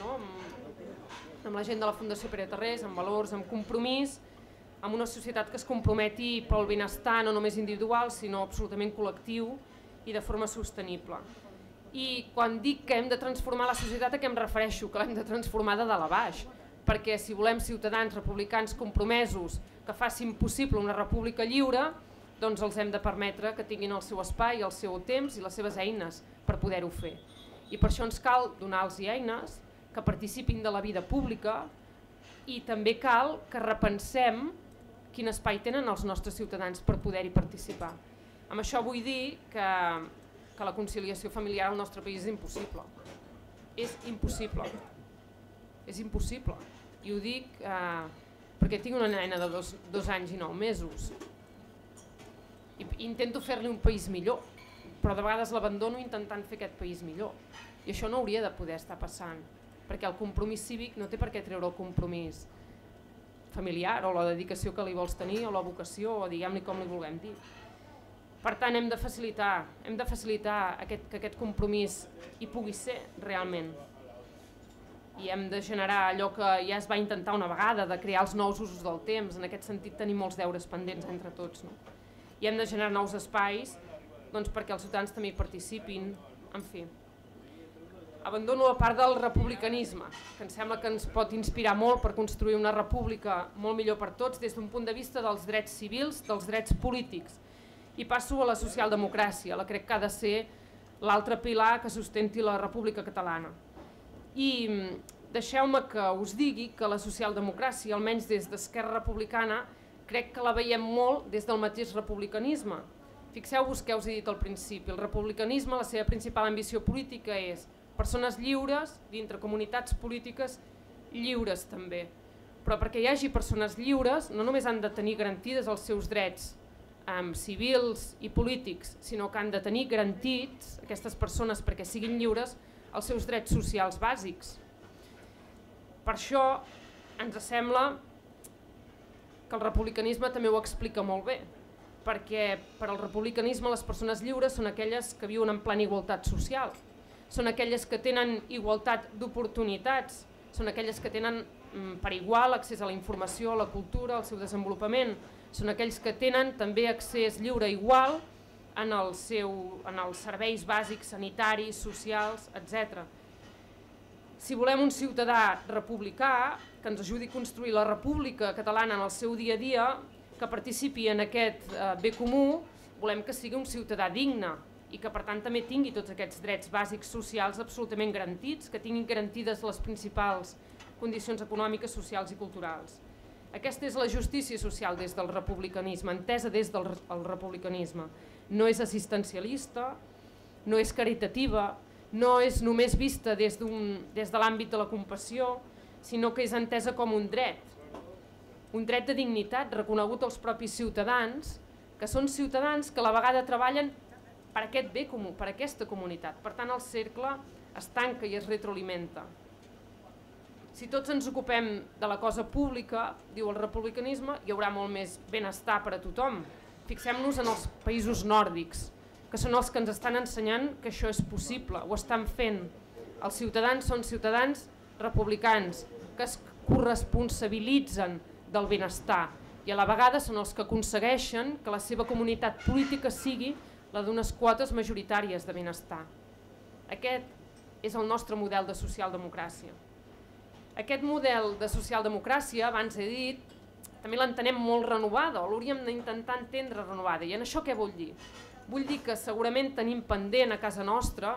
amb la gent de la Fundació Pere Tarrés, amb valors, amb compromís, amb una societat que es comprometi pel benestar no només individual, sinó absolutament col·lectiu i de forma sostenible. I quan dic que hem de transformar la societat, a què em refereixo? Que l'hem de transformar de dalt a baix, perquè si volem ciutadans republicans compromesos que facin possible una república lliure, doncs els hem de permetre que tinguin el seu espai, el seu temps i les seves eines per poder-ho fer. I per això ens cal donar-los eines que participin de la vida pública i també cal que repensem quin espai tenen els nostres ciutadans per poder-hi participar. Amb això vull dir que la conciliació familiar al nostre país és impossible. És impossible. És impossible. I ho dic perquè tinc una nena de 2 anys i 9 mesos. I intento fer-li un país millor, però de vegades l'abandono intentant fer aquest país millor. I això no hauria de poder estar passant, perquè el compromís cívic no té per què treure el compromís familiar o la dedicació que li vols tenir o la vocació o diguem-li com li vulguem dir. Per tant, hem de facilitar que aquest compromís hi pugui ser realment. I hem de generar allò que ja es va intentar una vegada, de crear els nous usos del temps. En aquest sentit tenim molts deures pendents entre tots. I hem de generar nous espais perquè els ciutadans també hi participin. En fi, abandono la part del republicanisme, que em sembla que ens pot inspirar molt per construir una república molt millor per tots des d'un punt de vista dels drets civils, dels drets polítics. I passo a la socialdemocràcia, la crec que ha de ser l'altre pilar que sustenti la República Catalana. I deixeu-me que us digui que la socialdemocràcia, almenys des d'Esquerra Republicana, crec que la veiem molt des del mateix republicanisme. Fixeu-vos què us he dit al principi, el republicanisme, la seva principal ambició política és persones lliures dintre comunitats polítiques lliures també. Però perquè hi hagi persones lliures no només han de tenir garantides els seus drets civils i polítics, sinó que han de tenir garantits, aquestes persones perquè siguin lliures, els seus drets socials bàsics. Per això ens sembla que el republicanisme també ho explica molt bé, perquè per al republicanisme les persones lliures són aquelles que viuen en plena igualtat social, són aquelles que tenen igualtat d'oportunitats, són aquelles que tenen per igual accés a la informació, a la cultura, al seu desenvolupament, són aquells que tenen també accés lliure igual en els serveis bàsics, sanitaris, socials, etc. Si volem un ciutadà republicà que ens ajudi a construir la república catalana en el seu dia a dia, que participi en aquest bé comú, volem que sigui un ciutadà digne i que per tant també tingui tots aquests drets bàsics socials absolutament garantits, que tinguin garantides les principals condicions econòmiques, socials i culturals. Aquesta és la justícia social des del republicanisme, entesa des del republicanisme. No és assistencialista, no és caritativa, no és només vista des de l'àmbit de la compassió, sinó que és entesa com un dret de dignitat reconegut als propis ciutadans, que són ciutadans que a la vegada treballen per aquest bé comú, per aquesta comunitat. Per tant, el cercle es tanca i es retroalimenta. Si tots ens ocupem de la cosa pública, diu el republicanisme, hi haurà molt més benestar per a tothom. Fixem-nos en els països nòrdics, que són els que ens estan ensenyant que això és possible, ho estan fent. Els ciutadans són ciutadans republicans, que es corresponsabilitzen del benestar i a la vegada són els que aconsegueixen que la seva comunitat política sigui la d'unes quotes majoritàries de benestar. Aquest és el nostre model de socialdemocràcia. Aquest model de socialdemocràcia, abans he dit, també l'entenem molt renovada, o l'hauríem d'intentar entendre renovada. I en això què vull dir? Vull dir que segurament tenim pendent a casa nostra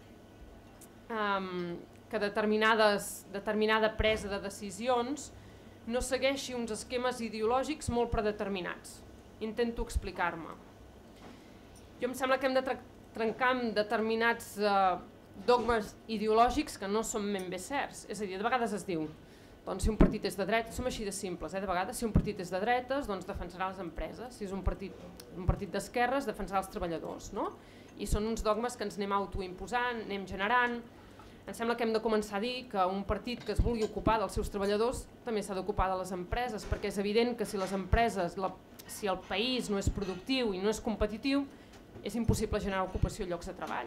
que determinada presa de decisions no segueixi uns esquemes ideològics molt predeterminats. Intento explicar-me. Jo em sembla que hem de trencar amb determinats dogmes ideològics que no són ben bé certs. És a dir, de vegades es diu, doncs si un partit és de dretes, som així de simples, de vegades si un partit és de dretes doncs defensarà les empreses, si és un partit d'esquerres defensarà els treballadors, no? I són uns dogmes que ens anem autoimposant, anem generant. Em sembla que hem de començar a dir que un partit que es vulgui ocupar dels seus treballadors també s'ha d'ocupar de les empreses, perquè és evident que si les empreses, si el país no és productiu i no és competitiu, és impossible generar ocupació i llocs de treball.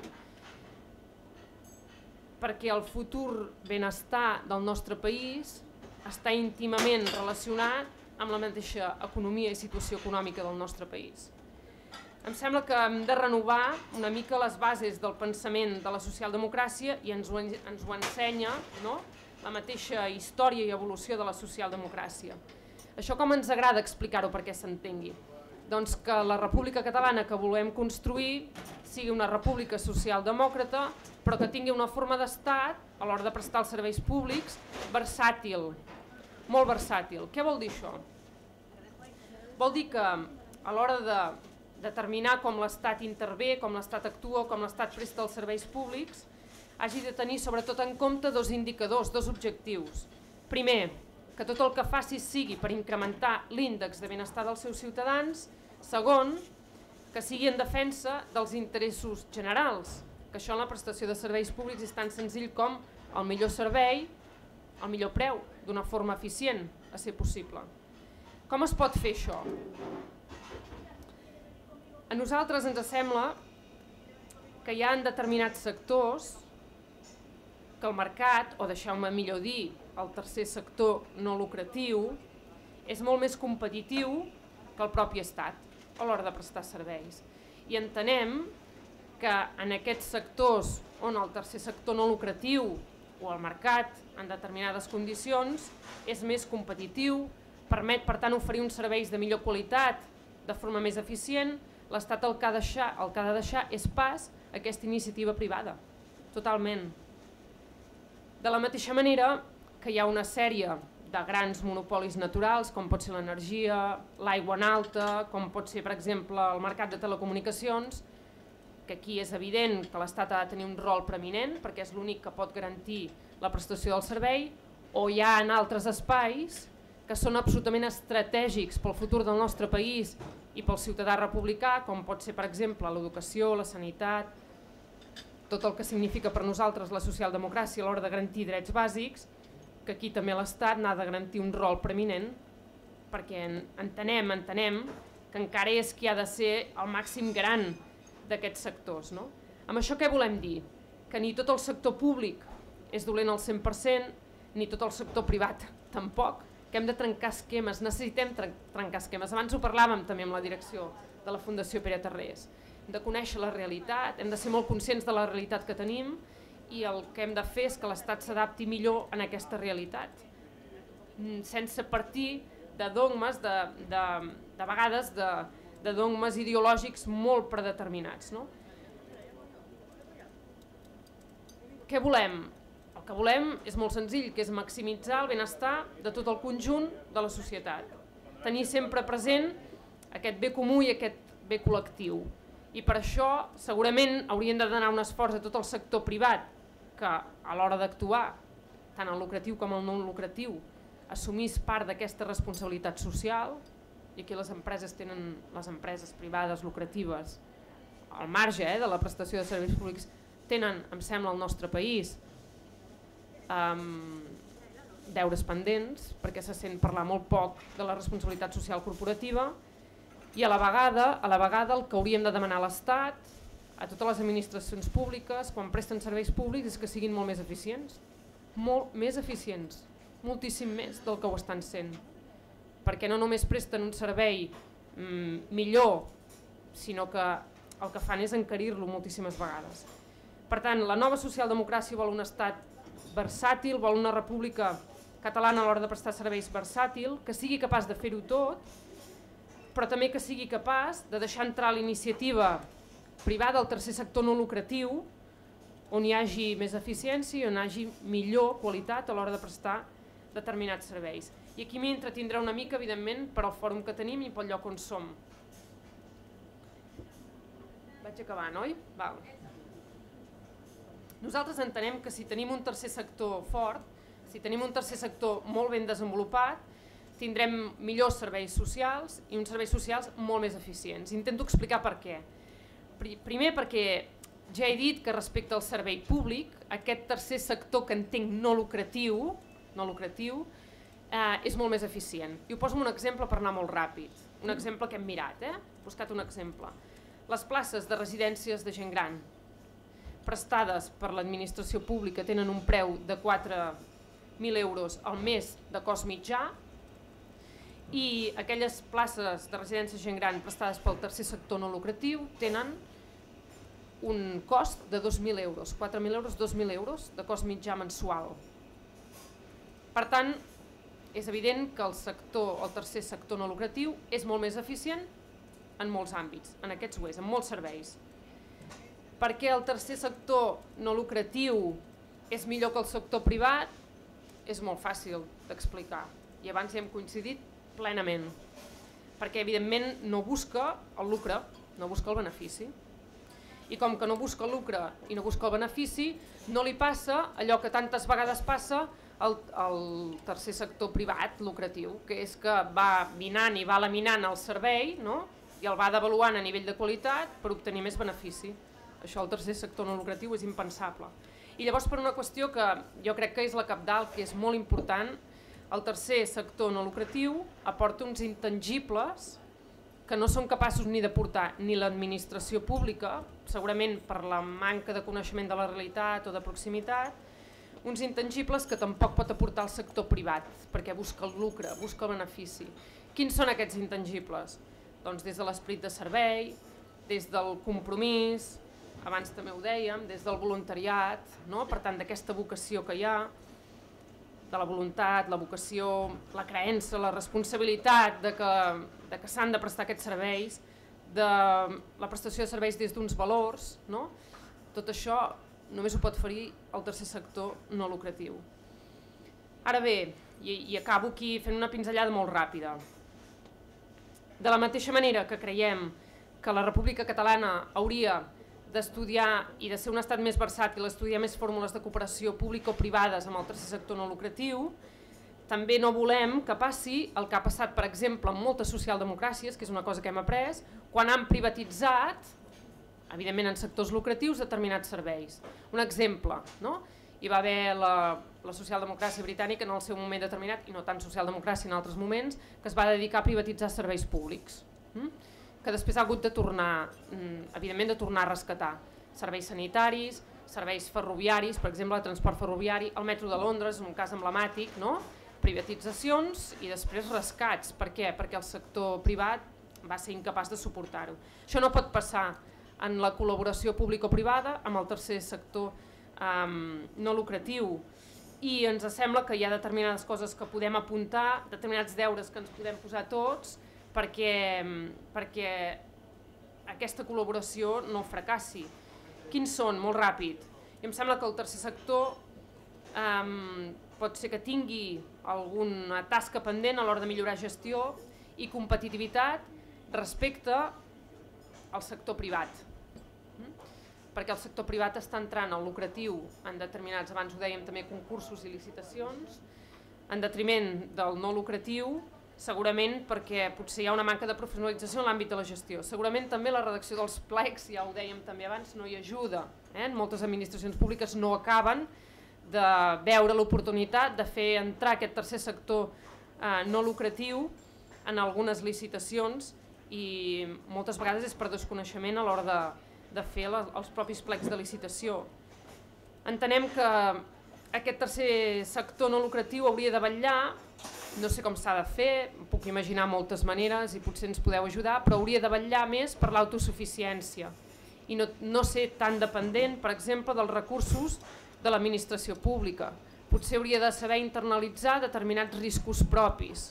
Perquè el futur benestar del nostre país està íntimament relacionat amb la mateixa economia i situació econòmica del nostre país. Em sembla que hem de renovar una mica les bases del pensament de la socialdemocràcia i ens ho ensenya, no?, la mateixa història i evolució de la socialdemocràcia. Això com ens agrada explicar-ho perquè s'entengui? Doncs que la república catalana que volem construir sigui una república socialdemòcrata, però que tingui una forma d'estat, a l'hora de prestar els serveis públics, versàtil, molt versàtil. Què vol dir això? Vol dir que a l'hora de determinar com l'Estat intervé, com l'Estat actua, com l'Estat presta els serveis públics, hagi de tenir sobretot en compte dos indicadors, dos objectius. Primer, que tot el que faci sigui per incrementar l'índex de benestar dels seus ciutadans. Segon, que sigui en defensa dels interessos generals, que això en la prestació de serveis públics és tan senzill com el millor servei, el millor preu, d'una forma eficient, a ser possible. Com es pot fer això? A nosaltres ens sembla que hi ha en determinats sectors que el mercat, o deixeu-me millor dir, el tercer sector no lucratiu, és molt més competitiu que el propi Estat a l'hora de prestar serveis. I entenem que en aquests sectors on el tercer sector no lucratiu o el mercat en determinades condicions és més competitiu, permet per tant oferir uns serveis de millor qualitat de forma més eficient, l'Estat el que ha de deixar és pas a aquesta iniciativa privada, totalment. De la mateixa manera que hi ha una sèrie de grans monopolis naturals, com pot ser l'energia, l'aigua en alta, com pot ser, per exemple, el mercat de telecomunicacions, que aquí és evident que l'Estat ha de tenir un rol preeminent, perquè és l'únic que pot garantir la prestació del servei, o hi ha en altres espais que són absolutament estratègics pel futur del nostre país i pel ciutadà republicà, com pot ser, per exemple, l'educació, la sanitat, tot el que significa per nosaltres la socialdemocràcia a l'hora de garantir drets bàsics, que aquí també l'Estat n'ha de garantir un rol preeminent, perquè entenem que encara és qui ha de ser el màxim garant d'aquests sectors. Amb això què volem dir? Que ni tot el sector públic és dolent al 100%, ni tot el sector privat tampoc, que hem de trencar esquemes, necessitem trencar esquemes. Abans ho parlàvem també amb la direcció de la Fundació Pere Tarrés. Hem de conèixer la realitat, hem de ser molt conscients de la realitat que tenim i el que hem de fer és que l'Estat s'adapti millor en aquesta realitat, sense partir de dogmes, de vegades de dogmes ideològics molt predeterminats. Què volem? El que volem és molt senzill, que és maximitzar el benestar de tot el conjunt de la societat. Tenir sempre present aquest bé comú i aquest bé col·lectiu. I per això segurament haurien de donar un esforç a tot el sector privat que a l'hora d'actuar, tant el lucratiu com el no lucratiu, assumís part d'aquesta responsabilitat social, i aquí les empreses tenen, les empreses privades lucratives, al marge de la prestació de serveis públics, tenen, em sembla, al nostre país deures pendents, perquè se sent parlar molt poc de la responsabilitat social corporativa, i a la vegada el que hauríem de demanar a l'Estat, a totes les administracions públiques, quan presten serveis públics, és que siguin molt més eficients. Molt més eficients, moltíssim més del que ho estan sent. Perquè no només presten un servei millor, sinó que el que fan és encarir-lo moltíssimes vegades. Per tant, la nova socialdemocràcia vol un estat versàtil, vol una república catalana a l'hora de prestar serveis versàtil, que sigui capaç de fer-ho tot, però també que sigui capaç de deixar entrar l'iniciativa privada al tercer sector no lucratiu, on hi hagi més eficiència i on hi hagi millor qualitat a l'hora de prestar determinats serveis. I aquí m'hi entretindrà una mica, evidentment, per al fòrum que tenim i pel lloc on som. Vaig acabant, oi? Val. Nosaltres entenem que si tenim un tercer sector fort, si tenim un tercer sector molt ben desenvolupat, tindrem millors serveis socials i uns serveis socials molt més eficients. Intento explicar per què. Primer perquè ja he dit que respecte al servei públic, aquest tercer sector que entenc no lucratiu, és molt més eficient. I ho poso un exemple per anar molt ràpid. Un exemple que hem mirat, he buscat un exemple. Les places de residències de gent gran prestades per l'administració pública tenen un preu de 4.000 euros al mes de cost mitjà, i aquelles places de residència gent gran prestades pel tercer sector no lucratiu tenen un cost de 2.000 euros, 4.000 euros, 2.000 euros de cost mitjà mensual. Per tant, és evident que el tercer sector no lucratiu és molt més eficient en molts àmbits, en aquests ho és, en molts serveis. Per què el tercer sector no lucratiu és millor que el sector privat? És molt fàcil d'explicar i abans hi hem coincidit plenament, perquè evidentment no busca el lucre, no busca el benefici. I com que no busca el lucre i no busca el benefici, no li passa allò que tantes vegades passa al tercer sector privat lucratiu, que és que va minant i va laminant el servei, no? I el va devaluant a nivell de qualitat per obtenir més benefici. Això al tercer sector no lucratiu és impensable. I llavors, per una qüestió que jo crec que és la cabdal, que és molt important, el tercer sector no lucratiu aporta uns intangibles que no són capaços ni d'aportar ni l'administració pública, segurament per la manca de coneixement de la realitat o de proximitat, uns intangibles que tampoc pot aportar el sector privat, perquè busca el lucre, busca el benefici. Quins són aquests intangibles? Doncs des de l'esperit de servei, des del compromís, abans també ho dèiem, des del voluntariat, no? Per tant, d'aquesta vocació que hi ha, de la voluntat, la vocació, la creença, la responsabilitat de que s'han de prestar aquests serveis, de la prestació de serveis des d'uns valors, no? Tot això només ho pot oferir el tercer sector no lucratiu. Ara bé, i acabo aquí fent una pinzellada molt ràpida, de la mateixa manera que creiem que la República Catalana hauria d'estudiar i de ser un estat més versàtil, estudiar més fórmules de cooperació público-privades amb el tercer sector no lucratiu, també no volem que passi el que ha passat, per exemple, en moltes socialdemocràcies, que és una cosa que hem après, quan han privatitzat, evidentment en sectors lucratius, determinats serveis. Un exemple, no? Hi va haver la socialdemocràcia britànica en el seu moment determinat, i no tant socialdemocràcia en altres moments, que es va dedicar a privatitzar serveis públics, que després ha hagut de tornar, evidentment, de tornar a rescatar serveis sanitaris, serveis ferroviaris, per exemple, el transport ferroviari, el metro de Londres, un cas emblemàtic, no? Privatitzacions i després rescats. Per què? Perquè el sector privat va ser incapaç de suportar-ho. Això no pot passar en la col·laboració público-privada amb el tercer sector no lucratiu, i ens sembla que hi ha determinades coses que podem apuntar, determinats deures que ens podem posar tots perquè aquesta col·laboració no fracassi. Quins són? Molt ràpid. I em sembla que el tercer sector pot ser que tingui alguna tasca pendent a l'hora de millorar gestió i competitivitat respecte al sector privat. Perquè el sector privat està entrant al lucratiu en determinats, abans ho dèiem també, concursos i licitacions, en detriment del no lucratiu, segurament perquè potser hi ha una manca de professionalització en l'àmbit de la gestió. Segurament també la redacció dels plecs, ja ho dèiem també abans, no hi ajuda. Moltes administracions públiques no acaben de veure l'oportunitat de fer entrar aquest tercer sector no lucratiu en algunes licitacions i moltes vegades és per desconeixement a l'hora de fer els propis plecs de licitació. Entenem que aquest tercer sector no lucratiu hauria de vetllar, no sé com s'ha de fer, puc imaginar moltes maneres i potser ens podeu ajudar, però hauria de vetllar més per l'autosuficiència i no ser tan dependent, per exemple, dels recursos de l'administració pública. Potser hauria de saber internalitzar determinats riscos propis.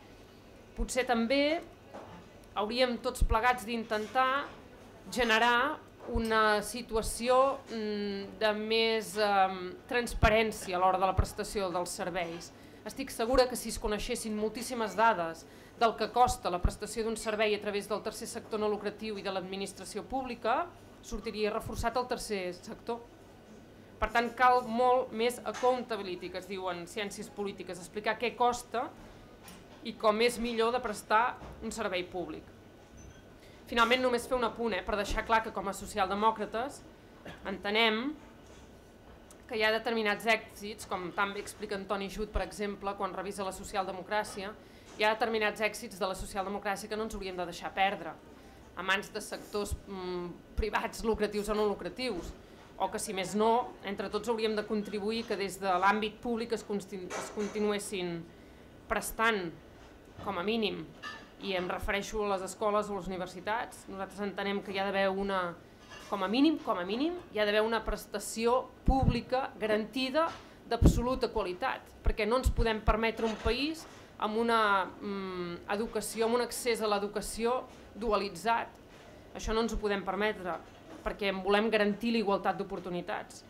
Potser també hauríem tots plegats d'intentar generar una situació de més transparència a l'hora de la prestació dels serveis. Estic segura que si es coneixessin moltíssimes dades del que costa la prestació d'un servei a través del tercer sector no lucratiu i de l'administració pública, sortiria reforçat el tercer sector. Per tant, cal molt més accountability, que es diu en ciències polítiques, explicar què costa i com és millor de prestar un servei públic. Finalment, només fer un apunt, per deixar clar que com a socialdemòcrates entenem que hi ha determinats èxits, com també explica Antoni Jut, per exemple, quan revisa la socialdemocràcia, hi ha determinats èxits de la socialdemocràcia que no ens hauríem de deixar perdre, a mans de sectors privats lucratius o no lucratius, o que, si més no, entre tots hauríem de contribuir que des de l'àmbit públic es continuessin prestant, com a mínim, i em refereixo a les escoles o a les universitats. Nosaltres entenem que hi ha d'haver una, com a mínim, hi ha d'haver una prestació pública garantida d'absoluta qualitat, perquè no ens podem permetre un país amb una educació, amb un accés a l'educació dualitzat. Això no ens ho podem permetre, perquè volem garantir l'igualtat d'oportunitats.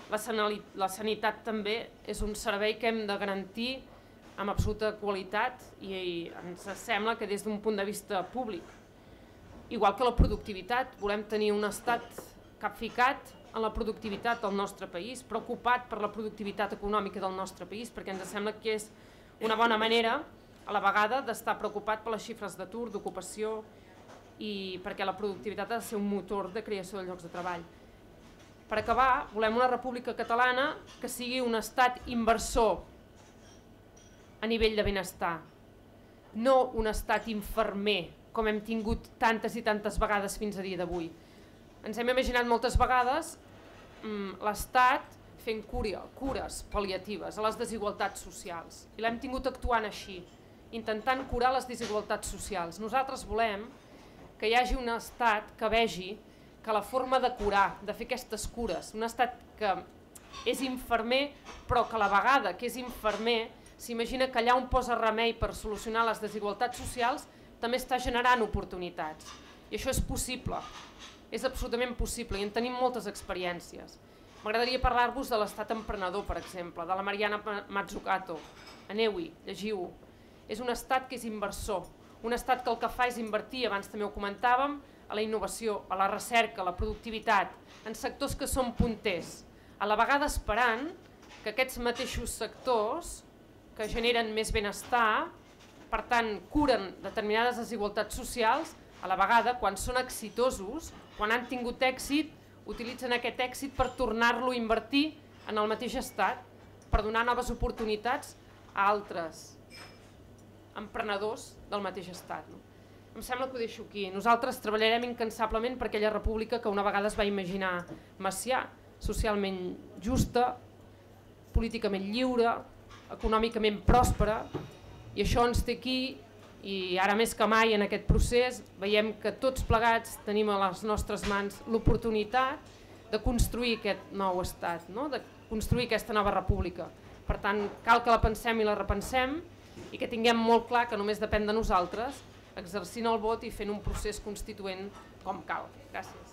La sanitat també és un servei que hem de garantir amb absoluta qualitat i ens sembla que des d'un punt de vista públic. Igual que la productivitat, volem tenir un estat capficat en la productivitat del nostre país, preocupat per la productivitat econòmica del nostre país, perquè ens sembla que és una bona manera a la vegada d'estar preocupat per les xifres d'atur, d'ocupació i perquè la productivitat ha de ser un motor de creació de llocs de treball. Per acabar, volem una república catalana que sigui un estat inversor a nivell de benestar, no un estat infermer, com hem tingut tantes i tantes vegades fins a dia d'avui. Ens hem imaginat moltes vegades l'Estat fent cures pal·liatives a les desigualtats socials i l'hem tingut actuant així, intentant curar les desigualtats socials. Nosaltres volem que hi hagi un estat que vegi que la forma de curar, de fer aquestes cures, un estat que és infermer però que a la vegada que és infermer s'imagina que allà on posa remei per solucionar les desigualtats socials també està generant oportunitats. I això és possible, és absolutament possible i en tenim moltes experiències. M'agradaria parlar-vos de l'estat emprenedor, per exemple, de la Mariana Mazzucato. Aneu-hi, llegiu-ho. És un estat que és inversor, un estat que el que fa és invertir, abans també ho comentàvem, a la innovació, a la recerca, a la productivitat, en sectors que són punters, a la vegada esperant que aquests mateixos sectors que generen més benestar, per tant, curen determinades desigualtats socials, a la vegada, quan són exitosos, quan han tingut èxit, utilitzen aquest èxit per tornar-lo a invertir en el mateix estat, per donar noves oportunitats a altres emprenedors del mateix estat. Em sembla que ho deixo aquí. Nosaltres treballarem incansablement per aquella república que una vegada es va imaginar Macià, socialment justa, políticament lliure, econòmicament pròspera, i això ens té aquí i ara més que mai en aquest procés veiem que tots plegats tenim a les nostres mans l'oportunitat de construir aquest nou estat, de construir aquesta nova república. Per tant, cal que la pensem i la repensem i que tinguem molt clar que només depèn de nosaltres exercint el vot i fent un procés constituent com cal. Gràcies.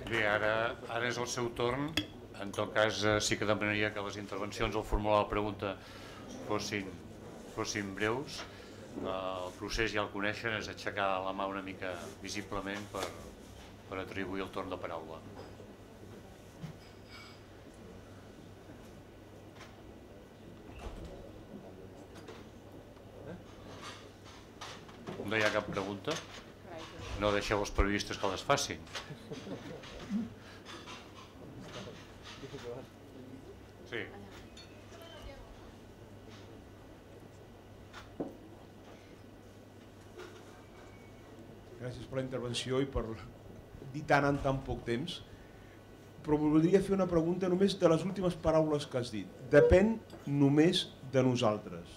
Bé, ara és el seu torn. En tot cas, sí que demanaria que les intervencions al formular la pregunta fossin breus. El procés ja el coneixen, és aixecar la mà una mica visiblement per atribuir el torn de paraula. No hi ha cap pregunta? No deixeu els periodistes que les facin. Sí. Gràcies per la intervenció i per dir tant en tan poc temps. Però voldria fer una pregunta només de les últimes paraules que has dit. Depèn només de nosaltres.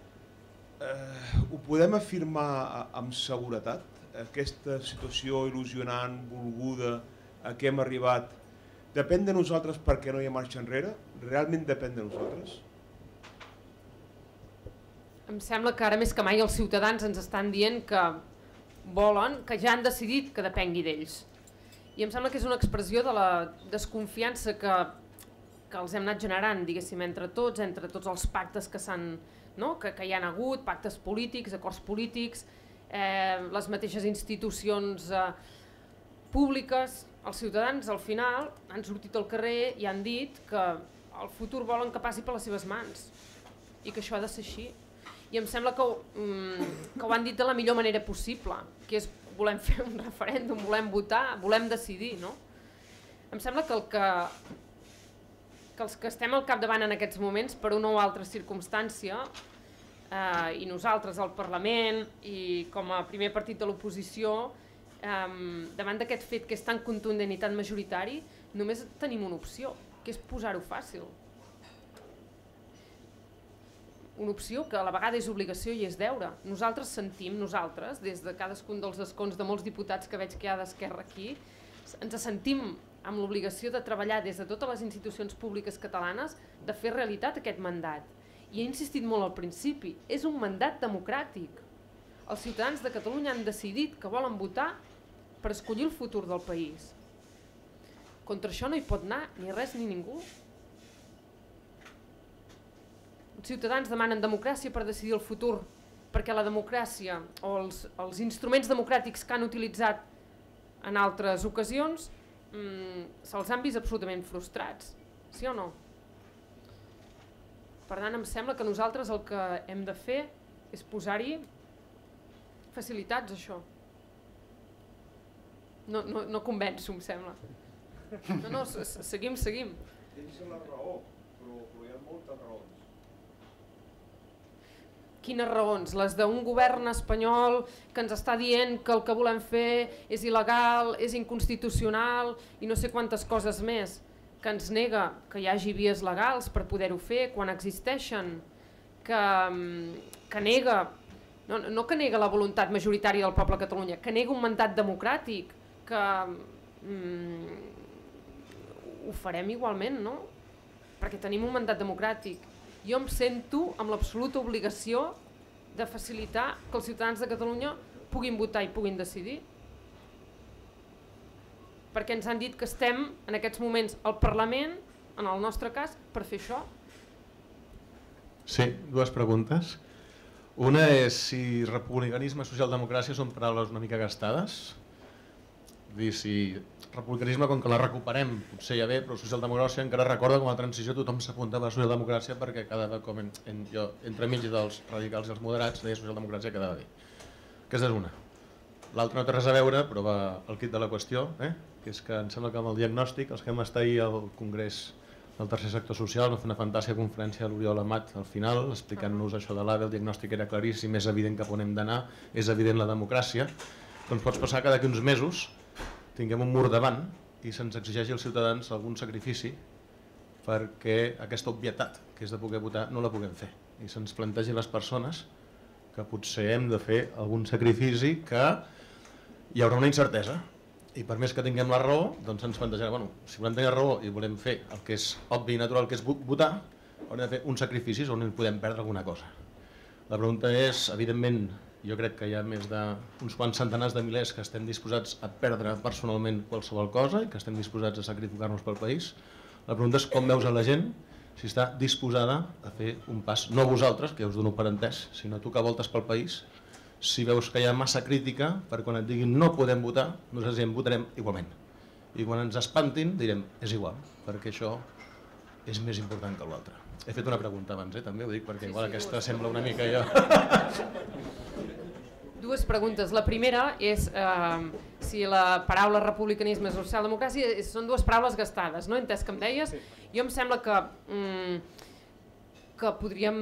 Ho podem afirmar amb seguretat? Aquesta situació il·lusionant, volguda, a què hem arribat, depèn de nosaltres perquè no hi ha marxa enrere? Realment depèn de nosaltres? Em sembla que ara més que mai els ciutadans ens estan dient que volen, que ja han decidit que depengui d'ells. I em sembla que és una expressió de la desconfiança que els hem anat generant, diguéssim, entre tots els pactes que hi han hagut, pactes polítics, acords polítics, les mateixes institucions públiques. Els ciutadans al final han sortit al carrer i han dit que el futur volen que passi per les seves mans i que això ha de ser així. I em sembla que ho han dit de la millor manera possible, que és volem fer un referèndum, volem votar, volem decidir, no? Em sembla que els que estem al capdavant en aquests moments per una o altra circumstància, i nosaltres al Parlament i com a primer partit de l'oposició, davant d'aquest fet que és tan contundent i tan majoritari, només tenim una opció, que és posar-ho fàcil. Una opció que a la vegada és obligació i és deure. Nosaltres sentim, des de cadascun dels escons de molts diputats que veig que hi ha d'Esquerra aquí, ens sentim amb l'obligació de treballar des de totes les institucions públiques catalanes de fer realitat aquest mandat. I he insistit molt al principi, és un mandat democràtic. Els ciutadans de Catalunya han decidit que volen votar per escollir el futur del país. Contra això no hi pot anar ni res ni ningú. Els ciutadans demanen democràcia per decidir el futur, perquè la democràcia o els instruments democràtics que han utilitzat en altres ocasions se'ls han vist absolutament frustrats, sí o no? Per tant, em sembla que nosaltres el que hem de fer és posar-hi facilitats, això. No convenço, em sembla. No, seguim. Tens la raó, però hi ha moltes raons. Quines raons? Les d'un govern espanyol que ens està dient que el que volem fer és il·legal, és inconstitucional i no sé quantes coses més, que ens nega que hi hagi vies legals per poder-ho fer quan existeixen, que nega, no que nega la voluntat majoritària del poble de Catalunya, que nega un mandat democràtic, que ho farem igualment, no? Perquè tenim un mandat democràtic. Jo em sento amb l'absoluta obligació de facilitar que els ciutadans de Catalunya puguin votar i puguin decidir. Perquè ens han dit que estem en aquests moments al Parlament, en el nostre cas, per fer això. Sí, dues preguntes. Una és si republicanisme i socialdemocràcia són paraules una mica gastades. Dir si republicanisme, com que la recuperem, potser ja bé, però socialdemocràcia encara recorda com a transició tothom s'apuntava a la socialdemocràcia perquè quedava com entremig dels radicals i els moderats, deia socialdemocràcia quedava bé. Aquesta és una. L'altra no té res a veure, però va al quid de la qüestió, que és que em sembla que amb el diagnòstic, els que vam estar ahir al Congrés del Tercer Sector Social, vam fer una fantàstica conferència a l'Oriol Amat al final, explicant-nos això de l'AVE, el diagnòstic era claríssim, és evident cap on hem d'anar, és evident la democràcia, doncs pots passar cada uns mesos tinguem un mur davant i se'ns exigeixi als ciutadans algun sacrifici perquè aquesta obvietat, que és de poder votar, no la puguem fer. I se'ns plantegi les persones que potser hem de fer algun sacrifici, que hi haurà una incertesa. I per més que tinguem la raó, doncs ens plantejarà, bueno, si volem tenir raó i volem fer el que és obvi i natural, que és votar, haurem de fer uns sacrificis on podem perdre alguna cosa. La pregunta és, evidentment, Jo crec que hi ha més d'uns quants centenars de milers que estem disposats a perdre personalment qualsevol cosa i que estem disposats a sacrificar-nos pel país. La pregunta és com veus a la gent, si està disposada a fer un pas, no vosaltres, que us dono per entès, sinó tu que voltes pel país, si veus que hi ha massa crítica per quan et diguin no podem votar, nosaltres ja votarem igualment. I quan ens espantin direm és igual, perquè això és més important que l'altre. He fet una pregunta abans, també ho dic, perquè igual aquesta sembla una mica jo. Dues preguntes. La primera és si la paraula republicanisme i socialdemocràcia són dues paraules gastades, no? Entès que em deies? Jo em sembla que podríem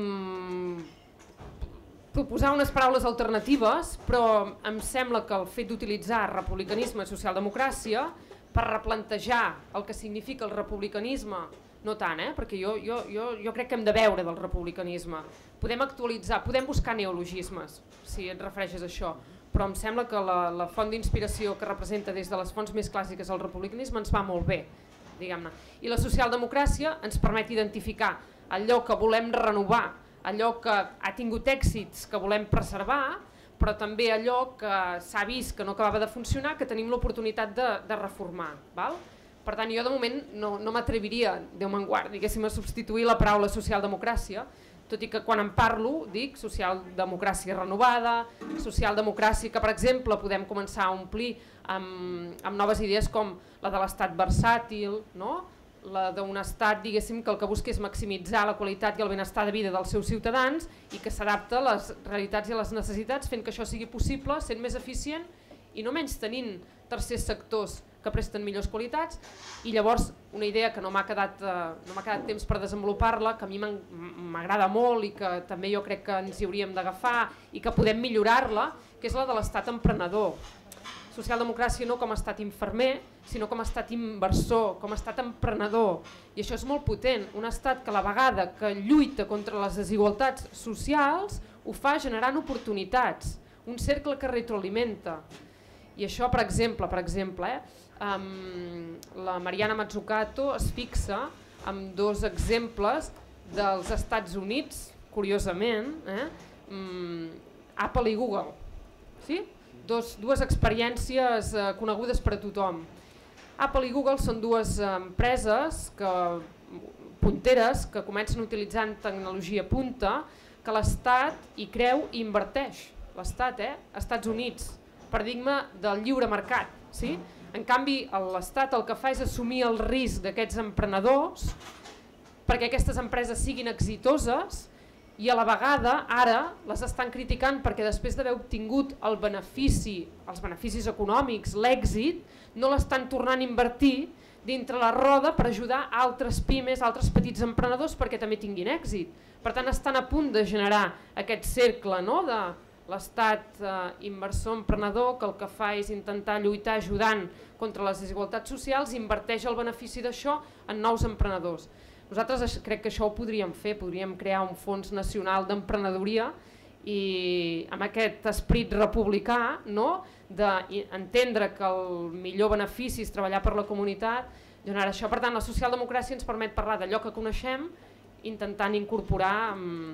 proposar unes paraules alternatives, però em sembla que el fet d'utilitzar republicanisme i socialdemocràcia per replantejar el que significa el republicanisme, no tant, perquè jo crec que hem de veure del republicanisme. Podem actualitzar, podem buscar neologismes, si et refereixes a això, però em sembla que la font d'inspiració que representa des de les fonts més clàssiques el republicanisme ens va molt bé, diguem-ne. I la socialdemocràcia ens permet identificar allò que volem renovar, allò que ha tingut èxits que volem preservar, però també allò que s'ha vist que no acabava de funcionar, que tenim l'oportunitat de reformar. Per tant, jo de moment no m'atreviria, Déu me'n guard, diguéssim, a substituir la paraula socialdemocràcia, tot i que quan en parlo dic socialdemocràcia renovada, socialdemocràcia que, per exemple, podem començar a omplir amb noves idees com la de l'estat versàtil, la d'un estat, diguéssim, que el que busca és maximitzar la qualitat i el benestar de vida dels seus ciutadans i que s'adapta a les realitats i a les necessitats, fent que això sigui possible, sent més eficient i no menys tenint tercers sectors que presten millors qualitats. I llavors una idea que no m'ha quedat temps per desenvolupar-la, que a mi m'agrada molt i que també jo crec que ens hi hauríem d'agafar i que podem millorar-la, que és la de l'estat emprenedor. Socialdemocràcia no com a estat infermer, sinó com a estat inversor, com a estat emprenedor. I això és molt potent. Un estat que a la vegada que lluita contra les desigualtats socials ho fa generant oportunitats, un cercle que retroalimenta. I això, per exemple, la Mariana Mazzucato es fixa en dos exemples dels Estats Units, curiosament, Apple i Google. Sí? Dues experiències conegudes per a tothom. Apple i Google són dues empreses punteres que comencen utilitzant tecnologia punta que l'Estat hi creu i inverteix. L'Estat, Estats Units, paradigma del lliure mercat. Sí? En canvi, l'Estat el que fa és assumir el risc d'aquests emprenedors perquè aquestes empreses siguin exitoses i a la vegada ara les estan criticant perquè després d'haver obtingut el benefici, els beneficis econòmics, l'èxit, no l'estan tornant a invertir dintre la roda per ajudar altres pimes, altres petits emprenedors perquè també tinguin èxit. Per tant, estan a punt de generar aquest cercle de l'estat inversor emprenedor que el que fa és intentar lluitar ajudant contra les desigualtats socials i inverteix el benefici d'això en nous emprenedors. Nosaltres crec que això ho podríem fer, podríem crear un fons nacional d'emprenedoria i amb aquest esperit republicà d'entendre que el millor benefici és treballar per la comunitat, generar això. Per tant, la socialdemocràcia ens permet parlar d'allò que coneixem intentant incorporar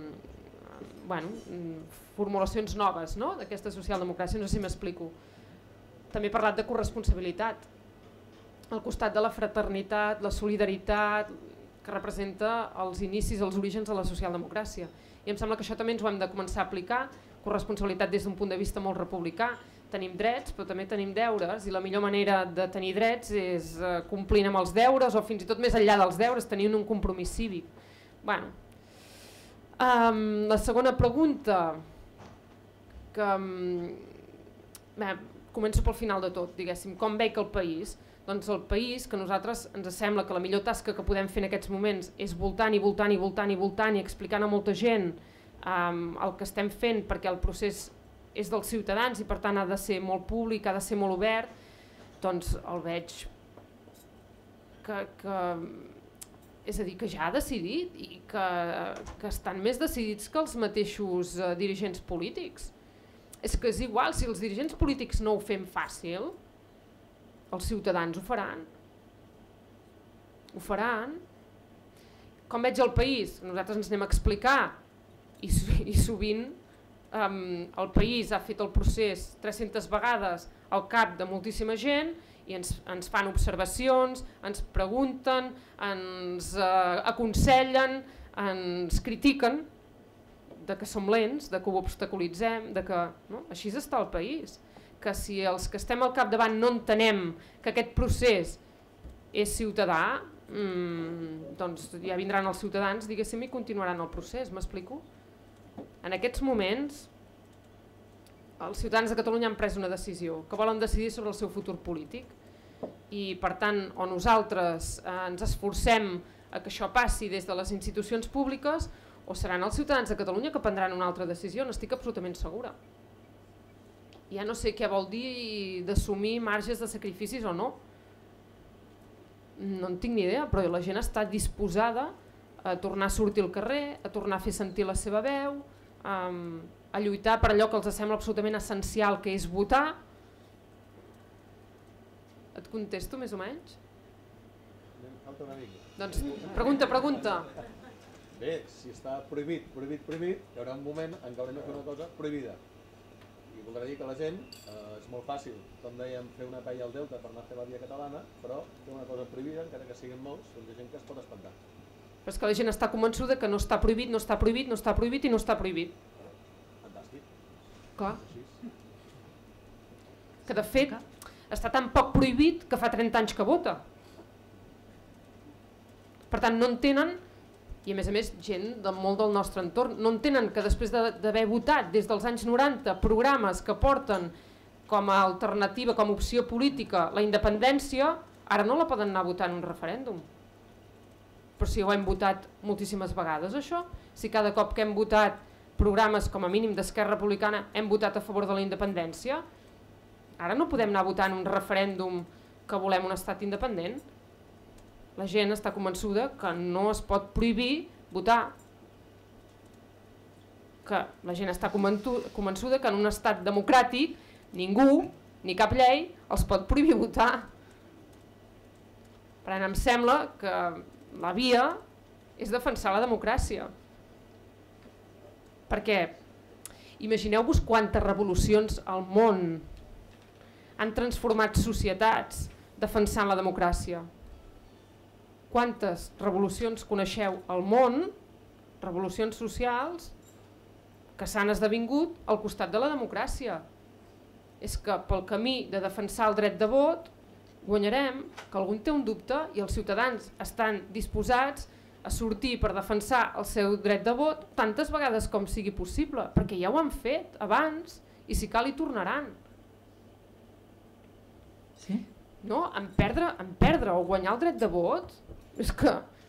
formulacions noves d'aquesta socialdemocràcia, no sé si m'explico. També he parlat de corresponsabilitat, al costat de la fraternitat, la solidaritat, que representa els inicis, els orígens de la socialdemocràcia. I em sembla que això també ens ho hem de començar a aplicar, corresponsabilitat des d'un punt de vista molt republicà. Tenim drets, però també tenim deures, i la millor manera de tenir drets és complint amb els deures, o fins i tot més enllà dels deures, tenint un compromís cívic. La segona pregunta, començo pel final de tot, diguéssim, com veig el país? Doncs el país, que a nosaltres ens sembla que la millor tasca que podem fer en aquests moments és voltant i explicant a molta gent el que estem fent perquè el procés és dels ciutadans i per tant ha de ser molt públic, ha de ser molt obert, doncs el veig és a dir, que ja ha decidit i que estan més decidits que els mateixos dirigents polítics. És que és igual, si els dirigents polítics no ho fem fàcil, els ciutadans ho faran. Ho faran. Com veig el país? Nosaltres ens anem a explicar i sovint el país ha fet el procés 300 vegades al cap de moltíssima gent i ens fan observacions, ens pregunten, ens aconsellen, ens critiquen de que som lents, de que ho obstaculitzem, de que així està el país. Que si els que estem al capdavant no entenem que aquest procés és ciutadà, doncs ja vindran els ciutadans, diguéssim, i continuaran el procés, m'explico? En aquests moments, els ciutadans de Catalunya han pres una decisió, que volen decidir sobre el seu futur polític, i per tant, o nosaltres ens esforcem a que això passi des de les institucions públiques, o seran els ciutadans de Catalunya que prendran una altra decisió, n'estic absolutament segura. Ja no sé què vol dir d'assumir marges de sacrificis o no. No en tinc ni idea, però la gent està disposada a tornar a sortir al carrer, a tornar a fer sentir la seva veu, a lluitar per allò que els sembla absolutament essencial, que és votar. Et contesto més o menys? Falta una mica. Doncs pregunta. Bé, si està prohibit, hi haurà un moment en què haurem de fer una cosa prohibida. I voldrà dir que la gent, és molt fàcil, com dèiem, fer una paella al Delta per anar a fer la via catalana, però fer una cosa prohibida, encara que siguin molts, doncs hi ha gent que es pot espantar. Però és que la gent està convençuda que no està prohibit, no està prohibit, no està prohibit i no està prohibit. Fantàstic. Clar. Que de fet està tan poc prohibit que fa 30 anys que vota. Per tant, no entenen, i a més gent molt del nostre entorn, no entenen que després d'haver votat des dels anys 90 programes que porten com a alternativa, com a opció política la independència, ara no la poden anar a votar en un referèndum. Però si ho hem votat moltíssimes vegades això, si cada cop que hem votat programes com a mínim d'Esquerra Republicana hem votat a favor de la independència, ara no podem anar a votar en un referèndum que volem un estat independent. La gent està convençuda que no es pot prohibir votar. Que la gent està convençuda que en un estat democràtic ningú, ni cap llei, els pot prohibir votar. Per tant, em sembla que la via és defensar la democràcia. Perquè imagineu-vos quantes revolucions al món han transformat societats defensant la democràcia. Quantes revolucions coneixeu al món, revolucions socials, que s'han esdevingut al costat de la democràcia? És que pel camí de defensar el dret de vot guanyarem, que algú té un dubte i els ciutadans estan disposats a sortir per defensar el seu dret de vot tantes vegades com sigui possible, perquè ja ho han fet abans i si cal hi tornaran. Sí? No? En perdre o guanyar el dret de vot és que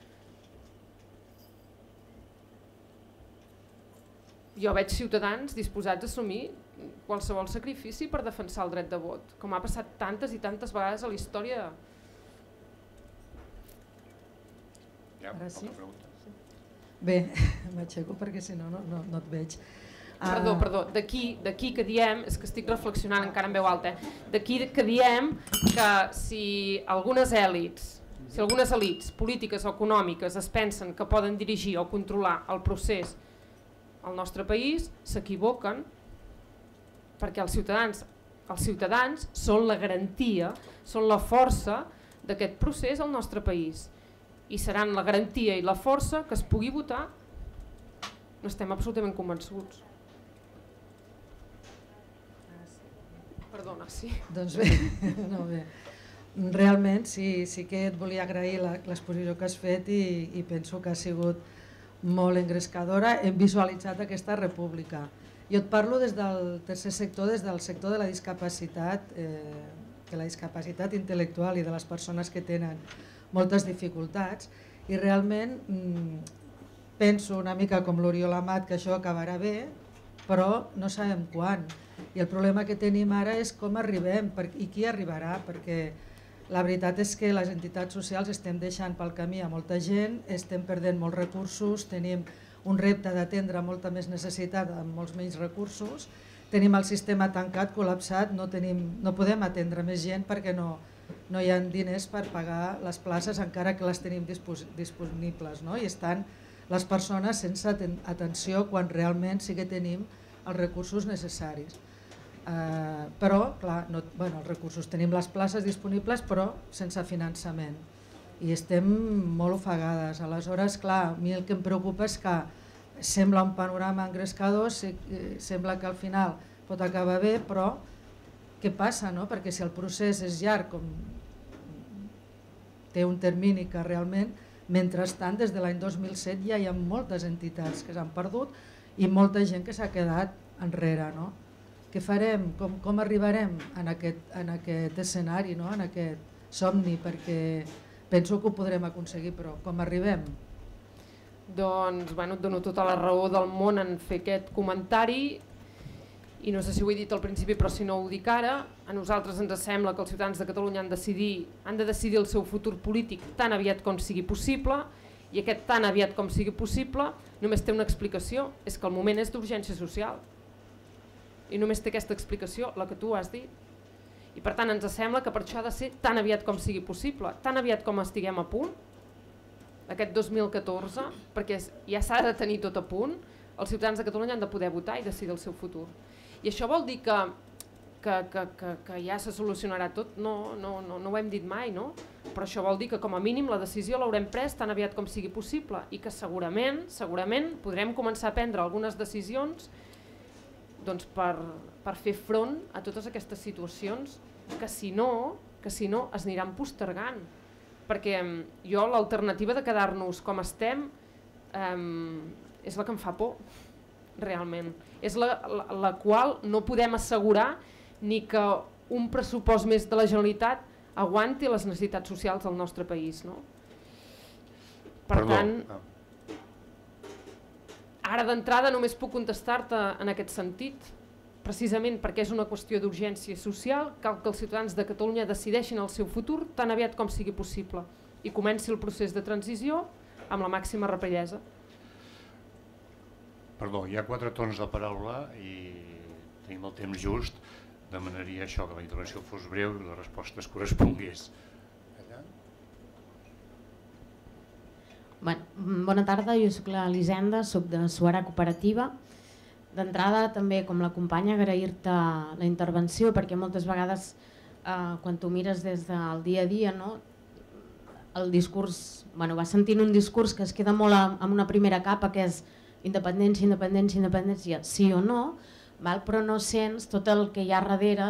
jo veig ciutadans disposats a assumir qualsevol sacrifici per defensar el dret de vot, com ha passat tantes i tantes vegades a la història. Ara sí? Pregunta. Bé, m'aixeco perquè si no, no et veig. Perdó, d'aquí que diem, és que estic reflexionant encara en veu alta, d'aquí que diem que si algunes èlits polítiques o econòmiques es pensen que poden dirigir o controlar el procés al nostre país, s'equivoquen, perquè els ciutadans són la garantia, són la força d'aquest procés al nostre país i seran la garantia i la força que es pugui votar. N'estem absolutament convençuts. Perdona, sí. Doncs bé, bé. Realment sí que et volia agrair l'exposició que has fet i penso que ha sigut molt engrescadora. Hem visualitzat aquesta república. Jo et parlo des del tercer sector, des del sector de la discapacitat, intel·lectual i de les persones que tenen moltes dificultats, i realment penso una mica com l'Oriol Amat que això acabarà bé, però no sabem quan. I el problema que tenim ara és com arribem i qui arribarà, perquè la veritat és que les entitats socials estem deixant pel camí a molta gent, estem perdent molts recursos, tenim un repte d'atendre molta més necessitat amb molts menys recursos, tenim el sistema tancat, col·lapsat, no podem atendre més gent perquè no hi ha diners per pagar les places encara que les tenim disponibles, no? I estan les persones sense atenció quan realment sí que tenim els recursos necessaris. Però, clar, els recursos, tenim les places disponibles però sense finançament i estem molt ofegades. Aleshores, clar, a mi el que em preocupa és que sembla un panorama engrescador, sembla que al final pot acabar bé, però què passa, no? Perquè si el procés és llarg, com té un termini que realment, mentrestant, des de l'any 2007 ja hi ha moltes entitats que s'han perdut i molta gent que s'ha quedat enrere, no? Què farem? Com arribarem en aquest escenari, no? En aquest somni? Perquè penso que ho podrem aconseguir, però com arribem? Doncs, et dono tota la raó del món en fer aquest comentari i no sé si ho he dit al principi, però si no ho dic ara, a nosaltres ens sembla que els ciutadans de Catalunya han de decidir el seu futur polític tan aviat com sigui possible i aquest tan aviat com sigui possible només té una explicació, és que el moment és d'urgència social. I només té aquesta explicació, la que tu has dit. I per tant ens sembla que per això ha de ser tan aviat com sigui possible, tan aviat com estiguem a punt, aquest 2014, perquè ja s'ha de tenir tot a punt, els ciutadans de Catalunya han de poder votar i decidir el seu futur. I això vol dir que ja se solucionarà tot? No ho hem dit mai, no? Però això vol dir que com a mínim la decisió l'haurem pres tan aviat com sigui possible i que segurament podrem començar a prendre algunes decisions per fer front a totes aquestes situacions que si no es aniran postergant. Perquè jo l'alternativa de quedar-nos com estem és la que em fa por, realment. És la qual no podem assegurar ni que un pressupost més de la Generalitat aguanti les necessitats socials del nostre país. Per tant, ara d'entrada només puc contestar-te en aquest sentit, precisament perquè és una qüestió d'urgència social, cal que els ciutadans de Catalunya decideixin el seu futur tan aviat com sigui possible i comenci el procés de transició amb la màxima rapidesa. Perdó, hi ha 4 torns de paraula i tenim el temps just, demanaria això, que la intervenció fos breu i la resposta es correspongués. Bona tarda, jo soc l'Elisenda, soc de Suara Cooperativa. D'entrada també com la companya agrair-te la intervenció perquè moltes vegades quan tu mires des del dia a dia el discurs, vas sentint un discurs que es queda molt amb una primera capa que és independència, independència, independència, sí o no, però no sents tot el que hi ha darrere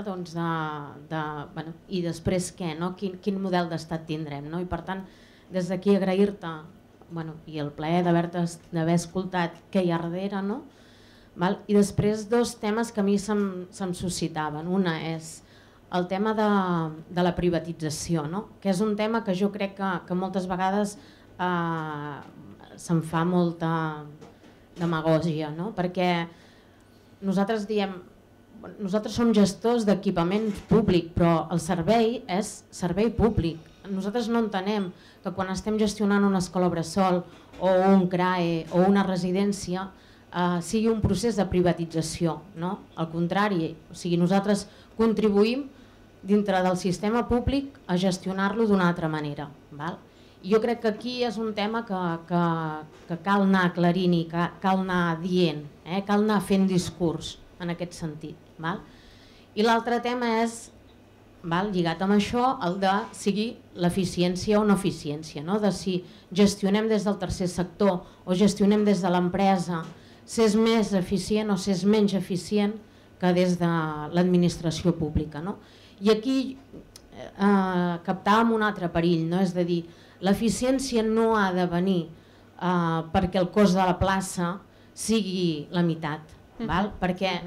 i després què, quin model d'estat tindrem. I per tant, des d'aquí agrair-te i el plaer d'haver escoltat què hi ha darrere. I després 2 temes que a mi se'm suscitaven. Una és el tema de la privatització, que és un tema que jo crec que moltes vegades se'n fa molta demagògia, perquè nosaltres som gestors d'equipament públic, però el servei és servei públic. Nosaltres no entenem que quan estem gestionant una escola bressol o un CRAE o una residència sigui un procés de privatització. Al contrari, nosaltres contribuïm dintre del sistema públic a gestionar-lo d'una altra manera. Jo crec que aquí és un tema que cal anar aclarint i cal anar dient, cal anar fent discurs en aquest sentit. I l'altre tema és, lligat amb això, el de sigui l'eficiència o no eficiència, de si gestionem des del tercer sector o gestionem des de l'empresa, si és més eficient o si és menys eficient que des de l'administració pública. I aquí captàvem un altre perill, és a dir, l'eficiència no ha de venir perquè el cost de la plaça sigui la meitat, perquè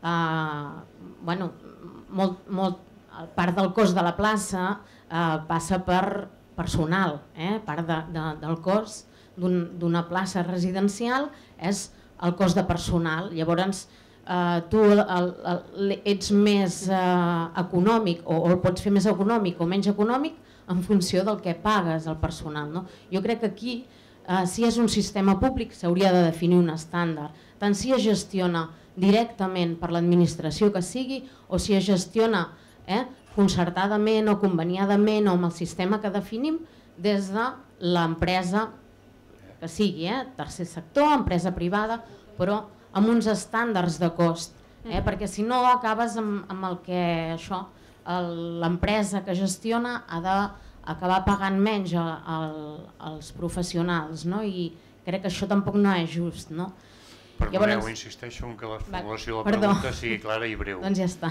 part del cost de la plaça passa per personal, part del cost d'una plaça residencial és el cost de personal. Llavors tu ets més econòmic o el pots fer més econòmic o menys econòmic en funció del que pagues al personal. Jo crec que aquí, si és un sistema públic, s'hauria de definir un estàndard, tant si es gestiona directament per l'administració que sigui o si es gestiona concertadament o conveniadament o amb el sistema que definim des de l'empresa que sigui, tercer sector, empresa privada, però amb uns estàndards de cost, perquè si no acabes amb el que l'empresa que gestiona ha d'acabar pagant menys als professionals, no? I crec que això tampoc no és just. No? Perdoneu, insisteixo en que la formulació de la pregunta sigui clara i breu. Doncs ja està.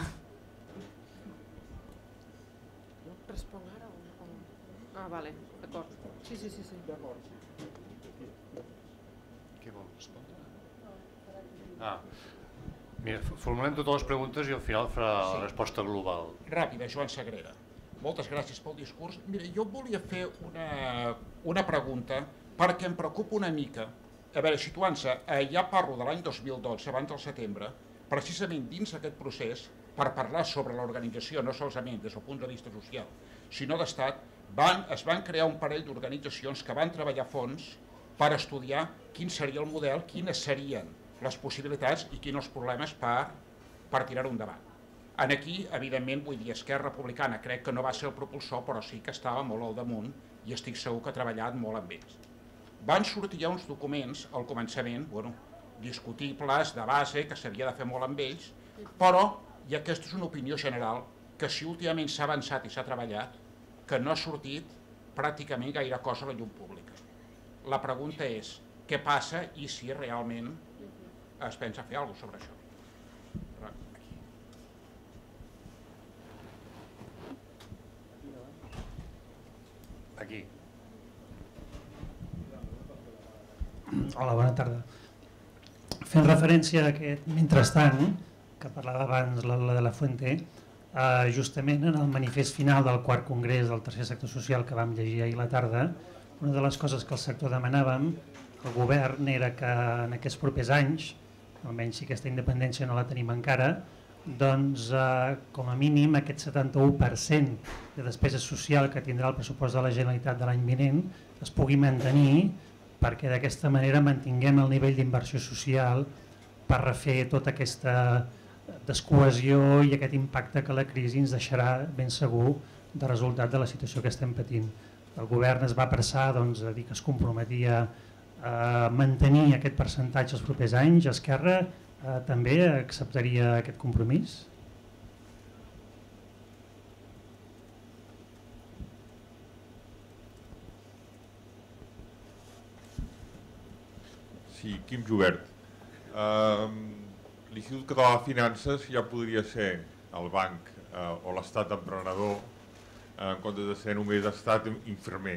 Respon ara o no? Ah, vale, d'acord. Sí. Què vol respondre? Mira, formulem totes les preguntes i al final farà la resposta global. Ràpida, Joan Sagrera. Moltes gràcies pel discurs. Mira, jo volia fer una pregunta perquè em preocupa una mica. A veure, situant-se, ja parlo de l'any 2012, abans del setembre, precisament dins aquest procés, per parlar sobre l'organització, no solament des del punt de vista social, sinó d'estat, es van crear un parell d'organitzacions que van treballar a fons per estudiar quin seria el model, quines serien les possibilitats i quins els problemes per tirar-ho endavant. Aquí, evidentment, vull dir, Esquerra Republicana crec que no va ser el propulsor, però sí que estava molt al damunt i estic segur que ha treballat molt amb ells. Van sortir ja uns documents al començament, discutibles, de base, que s'havia de fer molt amb ells, però, i aquesta és una opinió general, que si últimament s'ha avançat i s'ha treballat, que no ha sortit pràcticament gaire cosa a la llum pública. La pregunta és, què passa i si realment es pensa fer alguna cosa sobre això? Aquí. Hola, bona tarda. Fent referència a aquest mentrestant, que parlava abans la de la Fuente, justament en el manifest final del quart congrés del tercer sector social que vam llegir ahir a la tarda, una de les coses que el sector demanàvem al govern era que en aquests propers anys, almenys si aquesta independència no la tenim encara, doncs com a mínim aquest 71% de despesa social que tindrà el pressupost de la Generalitat de l'any vinent es pugui mantenir, perquè d'aquesta manera mantinguem el nivell d'inversió social per refer tota aquesta descohesió i aquest impacte que la crisi ens deixarà ben segur de resultat de la situació que estem patint. El govern es va apressar a dir que es comprometia a mantenir aquest percentatge els propers anys. Esquerra també acceptaria aquest compromís? Sí, Quim Jubert. L'Institut Català de Finances ja podria ser el banc o l'estat emprenedor en comptes de ser només estat infermer.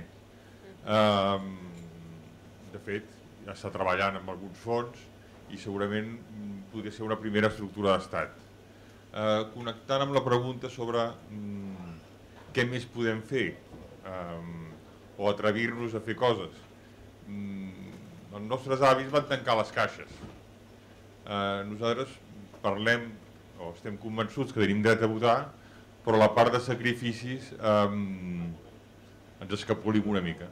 De fet, ja està treballant amb alguns fons i segurament podria ser una primera estructura d'estat. Connectant amb la pregunta sobre què més podem fer o atrevir-nos a fer coses. Els nostres avis van tancar les caixes. Nosaltres parlem, o estem convençuts que tenim dret a votar, però la part de sacrificis ens escapolim una mica.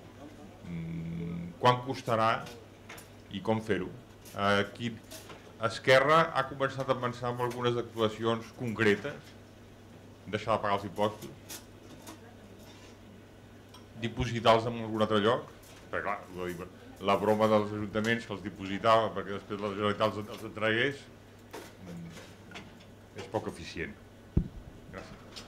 Quant costarà i com fer-ho? Esquerra ha començat a pensar en algunes actuacions concretes, deixar de pagar els impostos, dipositar-los en algun altre lloc, perquè clar, la broma dels ajuntaments que els dipositava perquè després la Generalitat els entregués és poc eficient. Gràcies.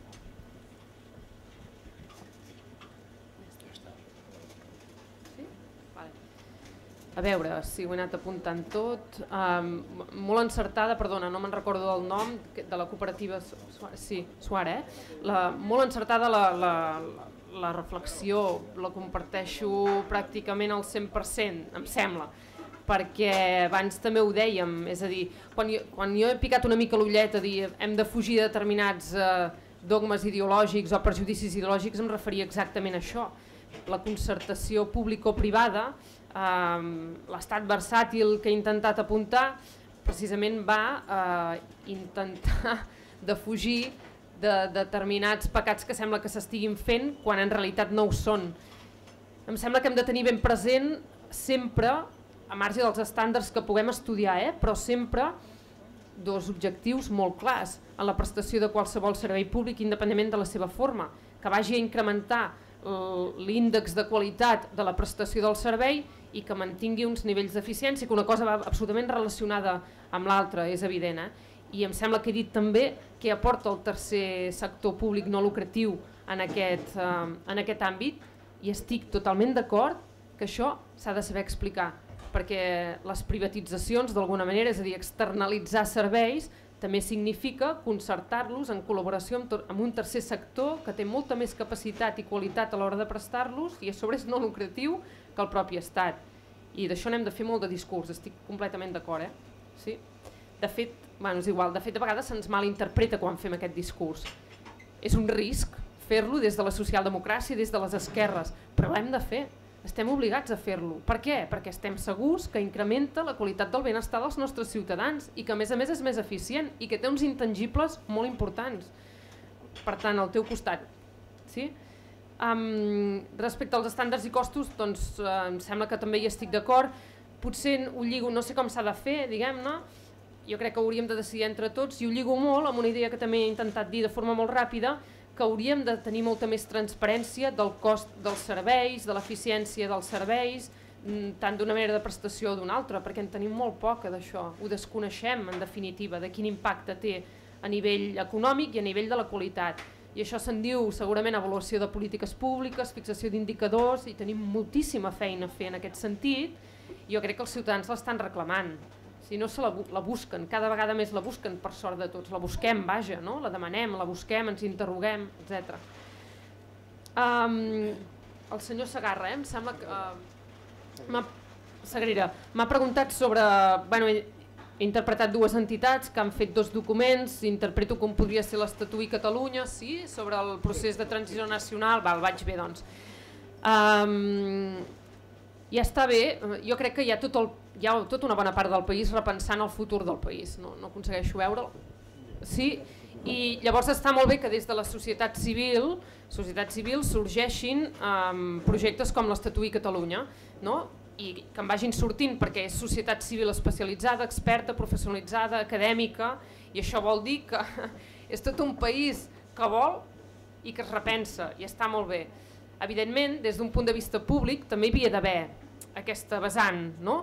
A veure, si ho he anat apuntant tot. Molt encertada, perdona, no me'n recordo del nom, de la cooperativa Suara, molt encertada la reflexió, la comparteixo pràcticament al 100%, em sembla, perquè abans també ho dèiem, és a dir, quan jo he picat una mica l'ullet a dir hem de fugir de determinats dogmes ideològics o prejudicis ideològics, em referia exactament a això. La concertació público-privada, l'estat versàtil que he intentat apuntar, precisament va intentar defugir de determinats pecats que sembla que s'estiguin fent quan en realitat no ho són. Em sembla que hem de tenir ben present sempre, a marge dels estàndards que puguem estudiar, però sempre dos objectius molt clars en la prestació de qualsevol servei públic independentment de la seva forma, que vagi a incrementar l'índex de qualitat de la prestació del servei i que mantingui uns nivells d'eficiència, que una cosa va absolutament relacionada amb l'altra, és evident. I em sembla que he dit també que aporta el tercer sector públic no lucratiu en aquest àmbit, i estic totalment d'acord que això s'ha de saber explicar, perquè les privatitzacions d'alguna manera, és a dir, externalitzar serveis, també significa concertar-los en col·laboració amb un tercer sector que té molta més capacitat i qualitat a l'hora de prestar-los i a sobre és no lucratiu que el propi Estat. I d'això n'hem de fer molt de discurs, estic completament d'acord. Sí? De fet, és igual, de vegades se'ns malinterpreta quan fem aquest discurs. És un risc fer-lo des de la socialdemocràcia, des de les esquerres, però l'hem de fer. Estem obligats a fer-lo. Per què? Perquè estem segurs que incrementa la qualitat del benestar dels nostres ciutadans i que a més és més eficient i que té uns intangibles molt importants. Per tant, al teu costat. Sí? Respecte als estàndards i costos, doncs em sembla que també hi estic d'acord. Potser ho lligo, no sé com s'ha de fer, diguem-ne, jo crec que hauríem de decidir entre tots, i ho lligo molt amb una idea que també he intentat dir de forma molt ràpida, que hauríem de tenir molta més transparència del cost dels serveis, de l'eficiència dels serveis, tant d'una manera de prestació o d'una altra, perquè en tenim molt poca d'això, ho desconeixem en definitiva, de quin impacte té a nivell econòmic i a nivell de la qualitat. I això se'n diu segurament avaluació de polítiques públiques, fixació d'indicadors, i tenim moltíssima feina a fer en aquest sentit, i jo crec que els ciutadans l'estan reclamant. Si no se la busquen, cada vegada més la busquen, per sort de tots, la busquem, vaja, no? La demanem, la busquem, ens interroguem, etc. El senyor Segarra, em sembla que Sagrera m'ha preguntat sobre, he interpretat dues entitats que han fet dos documents, interpreto com podria ser l'Estatut i Catalunya, sí, sobre el procés de transició nacional, el vaig bé, doncs. Ja està bé, jo crec que hi ha tota una bona part del país repensant el futur del país, no aconsegueixo veure'l. Sí, i llavors està molt bé que des de la societat civil sorgeixin projectes com l'Estatut i Catalunya, i que en vagin sortint perquè és societat civil especialitzada, experta, professionalitzada, acadèmica, i això vol dir que és tot un país que vol i que es repensa, i està molt bé. Evidentment, des d'un punt de vista públic també hi havia d'haver aquesta vessant, no?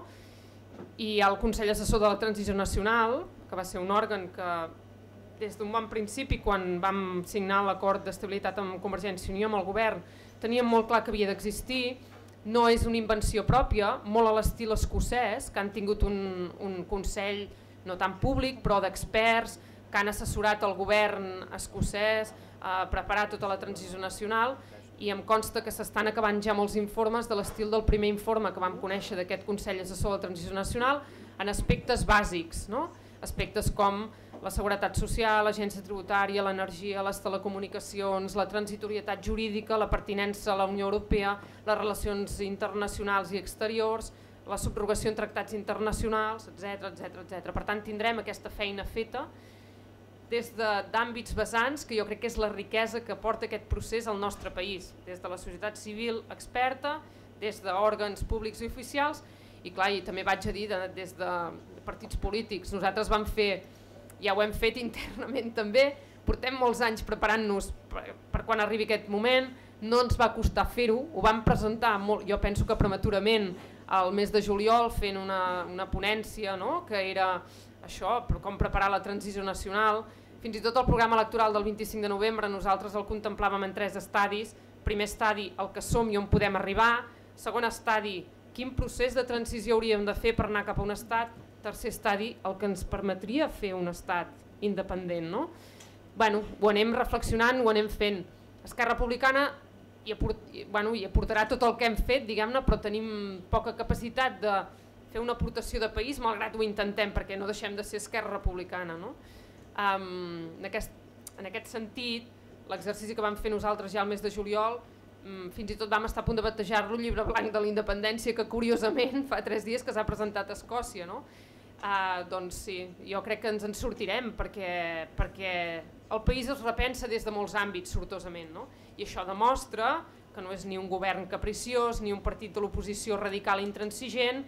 I el Consell Assessor de la Transició Nacional, que va ser un òrgan que des d'un bon principi, quan vam signar l'acord d'estabilitat amb Convergència i Unió, amb el govern, teníem molt clar que havia d'existir, no és una invenció pròpia, molt a l'estil escocès, que han tingut un consell no tan públic, però d'experts, que han assessorat el govern escocès a preparar tota la transició nacional, i em consta que s'estan acabant ja molts informes de l'estil del primer informe que vam conèixer d'aquest Consell Assessor de la Transició Nacional en aspectes bàsics, aspectes com la seguretat social, l'agència tributària, l'energia, les telecomunicacions, la transitorietat jurídica, la pertinença a la Unió Europea, les relacions internacionals i exteriors, la subrogació en tractats internacionals, etc. Per tant, tindrem aquesta feina feta des d'àmbits vessants, que jo crec que és la riquesa que porta aquest procés al nostre país, des de la societat civil experta, des d'òrgans públics i oficials, i clar, i també vaig a dir des de partits polítics. Nosaltres vam fer, ja ho hem fet internament també, portem molts anys preparant-nos per quan arribi aquest moment, no ens va costar fer-ho, ho vam presentar, jo penso que prematurament, al mes de juliol, fent una ponència, que era això, com preparar la transició nacional. Fins i tot el programa electoral del 25 de novembre nosaltres el contemplàvem en 3 estadis. Primer estadi, el que som i on podem arribar. Segon estadi, quin procés de transició hauríem de fer per anar cap a un estat. Tercer estadi, el que ens permetria fer un estat independent. Ho anem reflexionant, ho anem fent. Esquerra Republicana hi aportarà tot el que hem fet, diguem-ne, però tenim poca capacitat de fer una aportació de país, malgrat ho intentem, perquè no deixem de ser Esquerra Republicana. En aquest sentit, l'exercici que vam fer nosaltres ja al mes de juliol, fins i tot vam estar a punt de batejar-lo el llibre blanc de la independència, que curiosament fa 3 dies que s'ha presentat a Escòcia. Doncs sí, jo crec que ens en sortirem, perquè el país es repensa des de molts àmbits, sortosament, i això demostra que no és ni un govern capriciós, ni un partit de l'oposició radical i intransigent,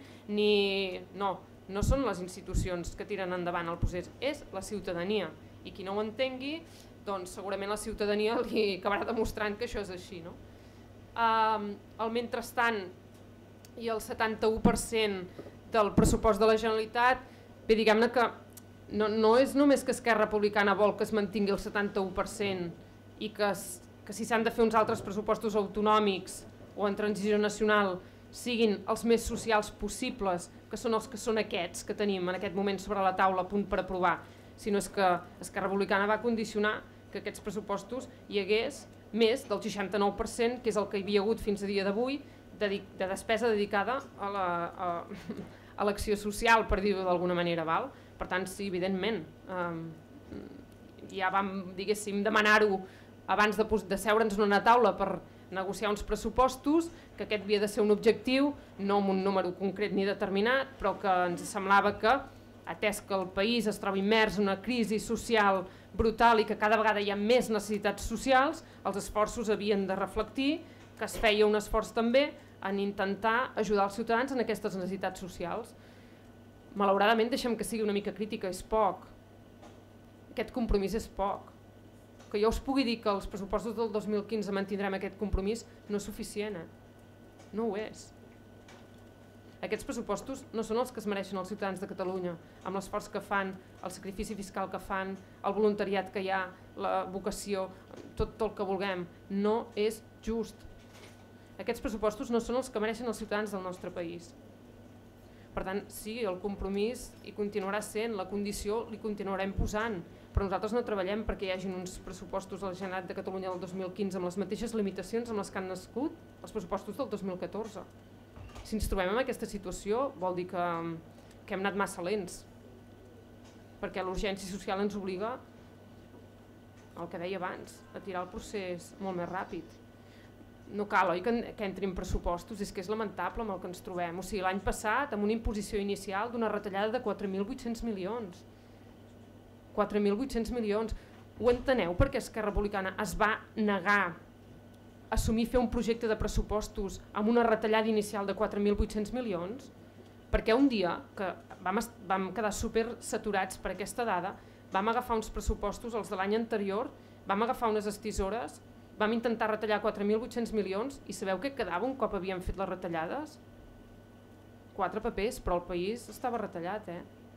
no són les institucions que tiren endavant el procés, és la ciutadania. I qui no ho entengui, doncs segurament la ciutadania li acabarà demostrant que això és així. el mentrestant i el 71% del pressupost de la Generalitat, bé, diguem-ne que no és només que Esquerra Republicana vol que es mantingui el 71% i que si s'han de fer uns altres pressupostos autonòmics o en transició nacional siguin els més socials possibles, que són els que són aquests que tenim en aquest moment sobre la taula a punt per aprovar, sinó és que Esquerra Republicana va condicionar que aquests pressupostos hi hagués més del 69%, que és el que hi havia hagut fins a dia d'avui, de despesa dedicada a l'acció social, per dir-ho d'alguna manera. Per tant, sí, evidentment, ja vam, diguéssim, demanar-ho abans de seure'ns en una taula per negociar uns pressupostos, que aquest havia de ser un objectiu, no amb un número concret ni determinat, però que ens semblava que, atès que el país es troba immers en una crisi social brutal i que cada vegada hi ha més necessitats socials, els esforços havien de reflectir que es feia un esforç també en intentar ajudar els ciutadans en aquestes necessitats socials. Malauradament, deixem que sigui una mica crítica, és poc. Aquest compromís és poc. Que jo us pugui dir que els pressupostos del 2015 mantindrem aquest compromís no és suficient, no ho és. Aquests pressupostos no són els que es mereixen els ciutadans de Catalunya, amb l'esforç que fan, el sacrifici fiscal que fan, el voluntariat que hi ha, la vocació, tot el que vulguem. No és just. Aquests pressupostos no són els que mereixen els ciutadans del nostre país. Per tant, sí, el compromís hi continuarà sent, la condició li continuarem posant, però nosaltres no treballem perquè hi hagin uns pressupostos de la Generalitat de Catalunya del 2015 amb les mateixes limitacions amb les que han nascut els pressupostos del 2014. Si ens trobem en aquesta situació vol dir que hem anat massa lents, perquè l'urgència social ens obliga, el que deia abans, a tirar el procés molt més ràpid. No cal, oi, que entrin pressupostos, és que és lamentable amb el que ens trobem. O sigui, l'any passat, amb una imposició inicial d'una retallada de 4.800 milions. 4.800 milions. Ho enteneu perquè Esquerra Republicana es va negar a assumir fer un projecte de pressupostos amb una retallada inicial de 4.800 milions? Perquè un dia que vam quedar super saturats per aquesta dada, vam agafar uns pressupostos, els de l'any anterior, vam agafar unes estisores, vam intentar retallar 4.800 milions i sabeu què quedava un cop havíem fet les retallades? 4 papers, però el país estava retallat,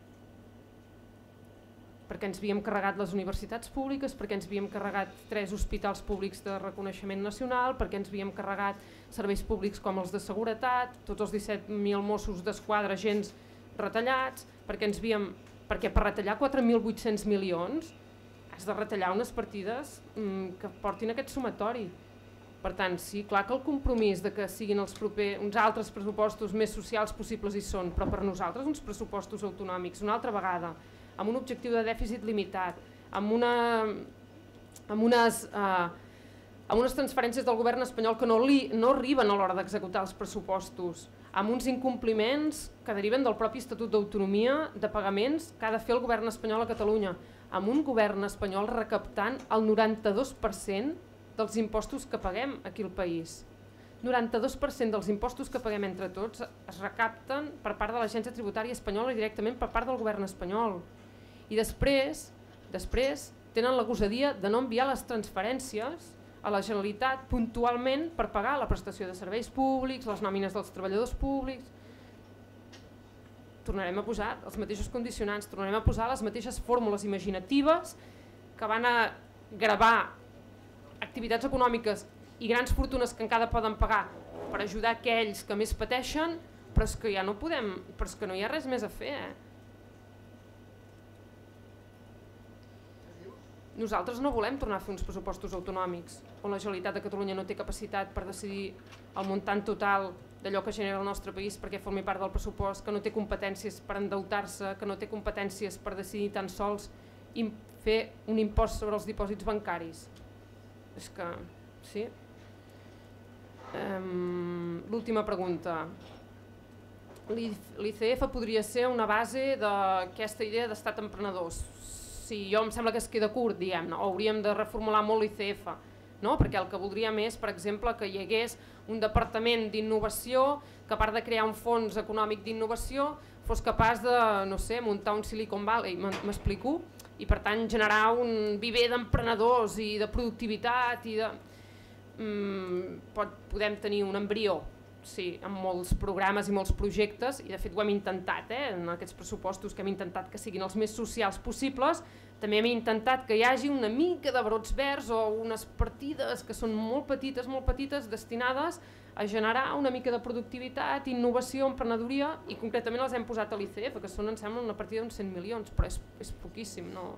perquè ens havíem carregat les universitats públiques, perquè ens havíem carregat 3 hospitals públics de reconeixement nacional, perquè ens havíem carregat serveis públics com els de seguretat, tots els 17.000 Mossos d'Esquadra, agents retallats, perquè per retallar 4.800 milions has de retallar unes partides que portin aquest sumatori. Per tant, sí, clar que el compromís de que siguin uns altres pressupostos més socials possibles hi són, però per nosaltres uns pressupostos autonòmics, una altra vegada, amb un objectiu de dèficit limitat, amb unes transferències del govern espanyol que no arriben a l'hora d'executar els pressupostos, amb uns incompliments que deriven del propi Estatut d'Autonomia de pagaments que ha de fer el govern espanyol a Catalunya, amb un govern espanyol recaptant el 92% dels impostos que paguem aquí al país. 92% dels impostos que paguem entre tots es recapten per part de l'Agència Tributària Espanyola i directament per part del govern espanyol. I després tenen la gosadia de no enviar les transferències a la Generalitat puntualment per pagar la prestació de serveis públics, les nòmines dels treballadors públics. Tornarem a posar els mateixos condicionants, tornarem a posar les mateixes fórmules imaginatives que van a gravar activitats econòmiques i grans fortunes que encara poden pagar per ajudar aquells que més pateixen, però és que ja no podem, però és que no hi ha res més a fer. Nosaltres no volem tornar a fer uns pressupostos autonòmics on la Generalitat de Catalunya no té capacitat per decidir el muntant total d'allò que genera el nostre país perquè formi part del pressupost, que no té competències per endeutar-se, que no té competències per decidir tan sols fer un impost sobre els dipòsits bancaris. És que, sí. L'última pregunta. L'ICF podria ser una base d'aquesta idea d'estat emprenedors. Sí, jo em sembla que es queda curt, diguem-ne, o hauríem de reformular molt l'ICF, perquè el que voldríem és, per exemple, que hi hagués un departament d'innovació que a part de crear un fons econòmic d'innovació fos capaç de, no sé, muntar un Silicon Valley, m'explico? I per tant generar un viver d'emprenedors i de productivitat i de... podem tenir un embrió, sí, amb molts programes i molts projectes, i de fet ho hem intentat, en aquests pressupostos que hem intentat que siguin els més socials possibles. També hem intentat que hi hagi una mica de brots verds o unes partides que són molt petites, destinades a generar una mica de productivitat, innovació, emprenedoria, i concretament les hem posat a l'ICF, que són, em sembla, una partida d'uns 100 milions, però és poquíssim, no?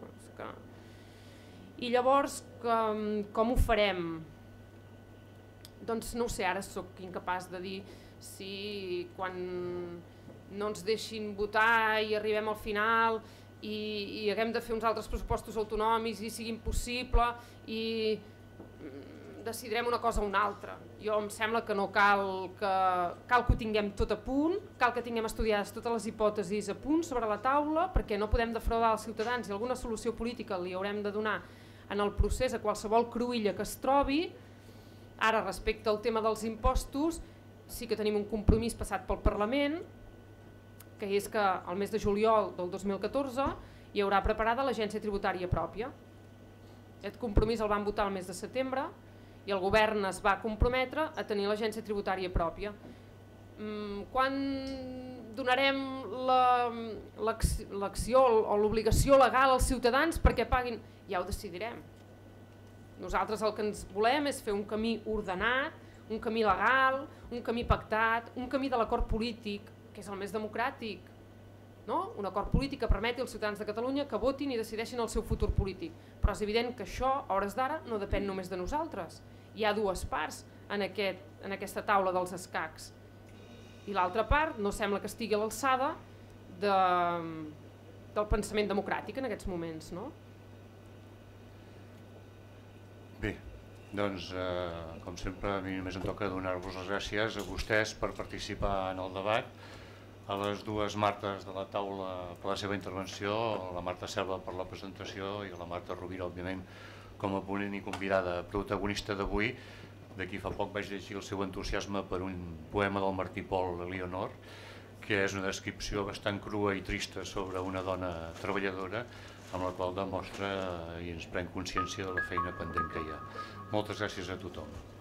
I llavors, com ho farem? Doncs no ho sé, ara sóc incapaç de dir si quan no ens deixin votar i arribem al final i haguem de fer uns altres pressupostos autonòmics i sigui impossible i decidirem una cosa o una altra. Jo em sembla que no cal que ho tinguem tot a punt, cal que tinguem estudiades totes les hipòtesis a punt sobre la taula, perquè no podem defraudar els ciutadans i alguna solució política li haurem de donar en el procés a qualsevol cruïlla que es trobi. Ara, respecte al tema dels impostos, sí que tenim un compromís passat pel Parlament, que és que al mes de juliol del 2014 hi haurà preparada l'agència tributària pròpia. Aquest compromís el van votar el mes de setembre i el govern es va comprometre a tenir l'agència tributària pròpia. Quan donarem l'acció o l'obligació legal als ciutadans perquè paguin? Ja ho decidirem. Nosaltres el que ens volem és fer un camí ordenat, un camí legal, un camí pactat, un camí de l'acord polític, que és el més democràtic. Un acord polític que permeti als ciutadans de Catalunya que votin i decideixin el seu futur polític. Però és evident que això, a hores d'ara, no depèn només de nosaltres. Hi ha dues parts en aquesta taula dels escacs. I l'altra part no sembla que estigui a l'alçada del pensament democràtic en aquests moments, no? Bé, doncs, com sempre, a mi només em toca donar-vos les gràcies a vostès per participar en el debat, a les dues Martes de la taula per la seva intervenció, a la Marta Selva per la presentació i a la Marta Rovira, òbviament, com a ponent i convidada protagonista d'avui. D'aquí fa poc vaig llegir el seu entusiasme per un poema del Martí Pol, Leonor, que és una descripció bastant crua i trista sobre una dona treballadora, amb la qual demostra i ens pren consciència de la feina pendent que hi ha. Moltes gràcies a tothom.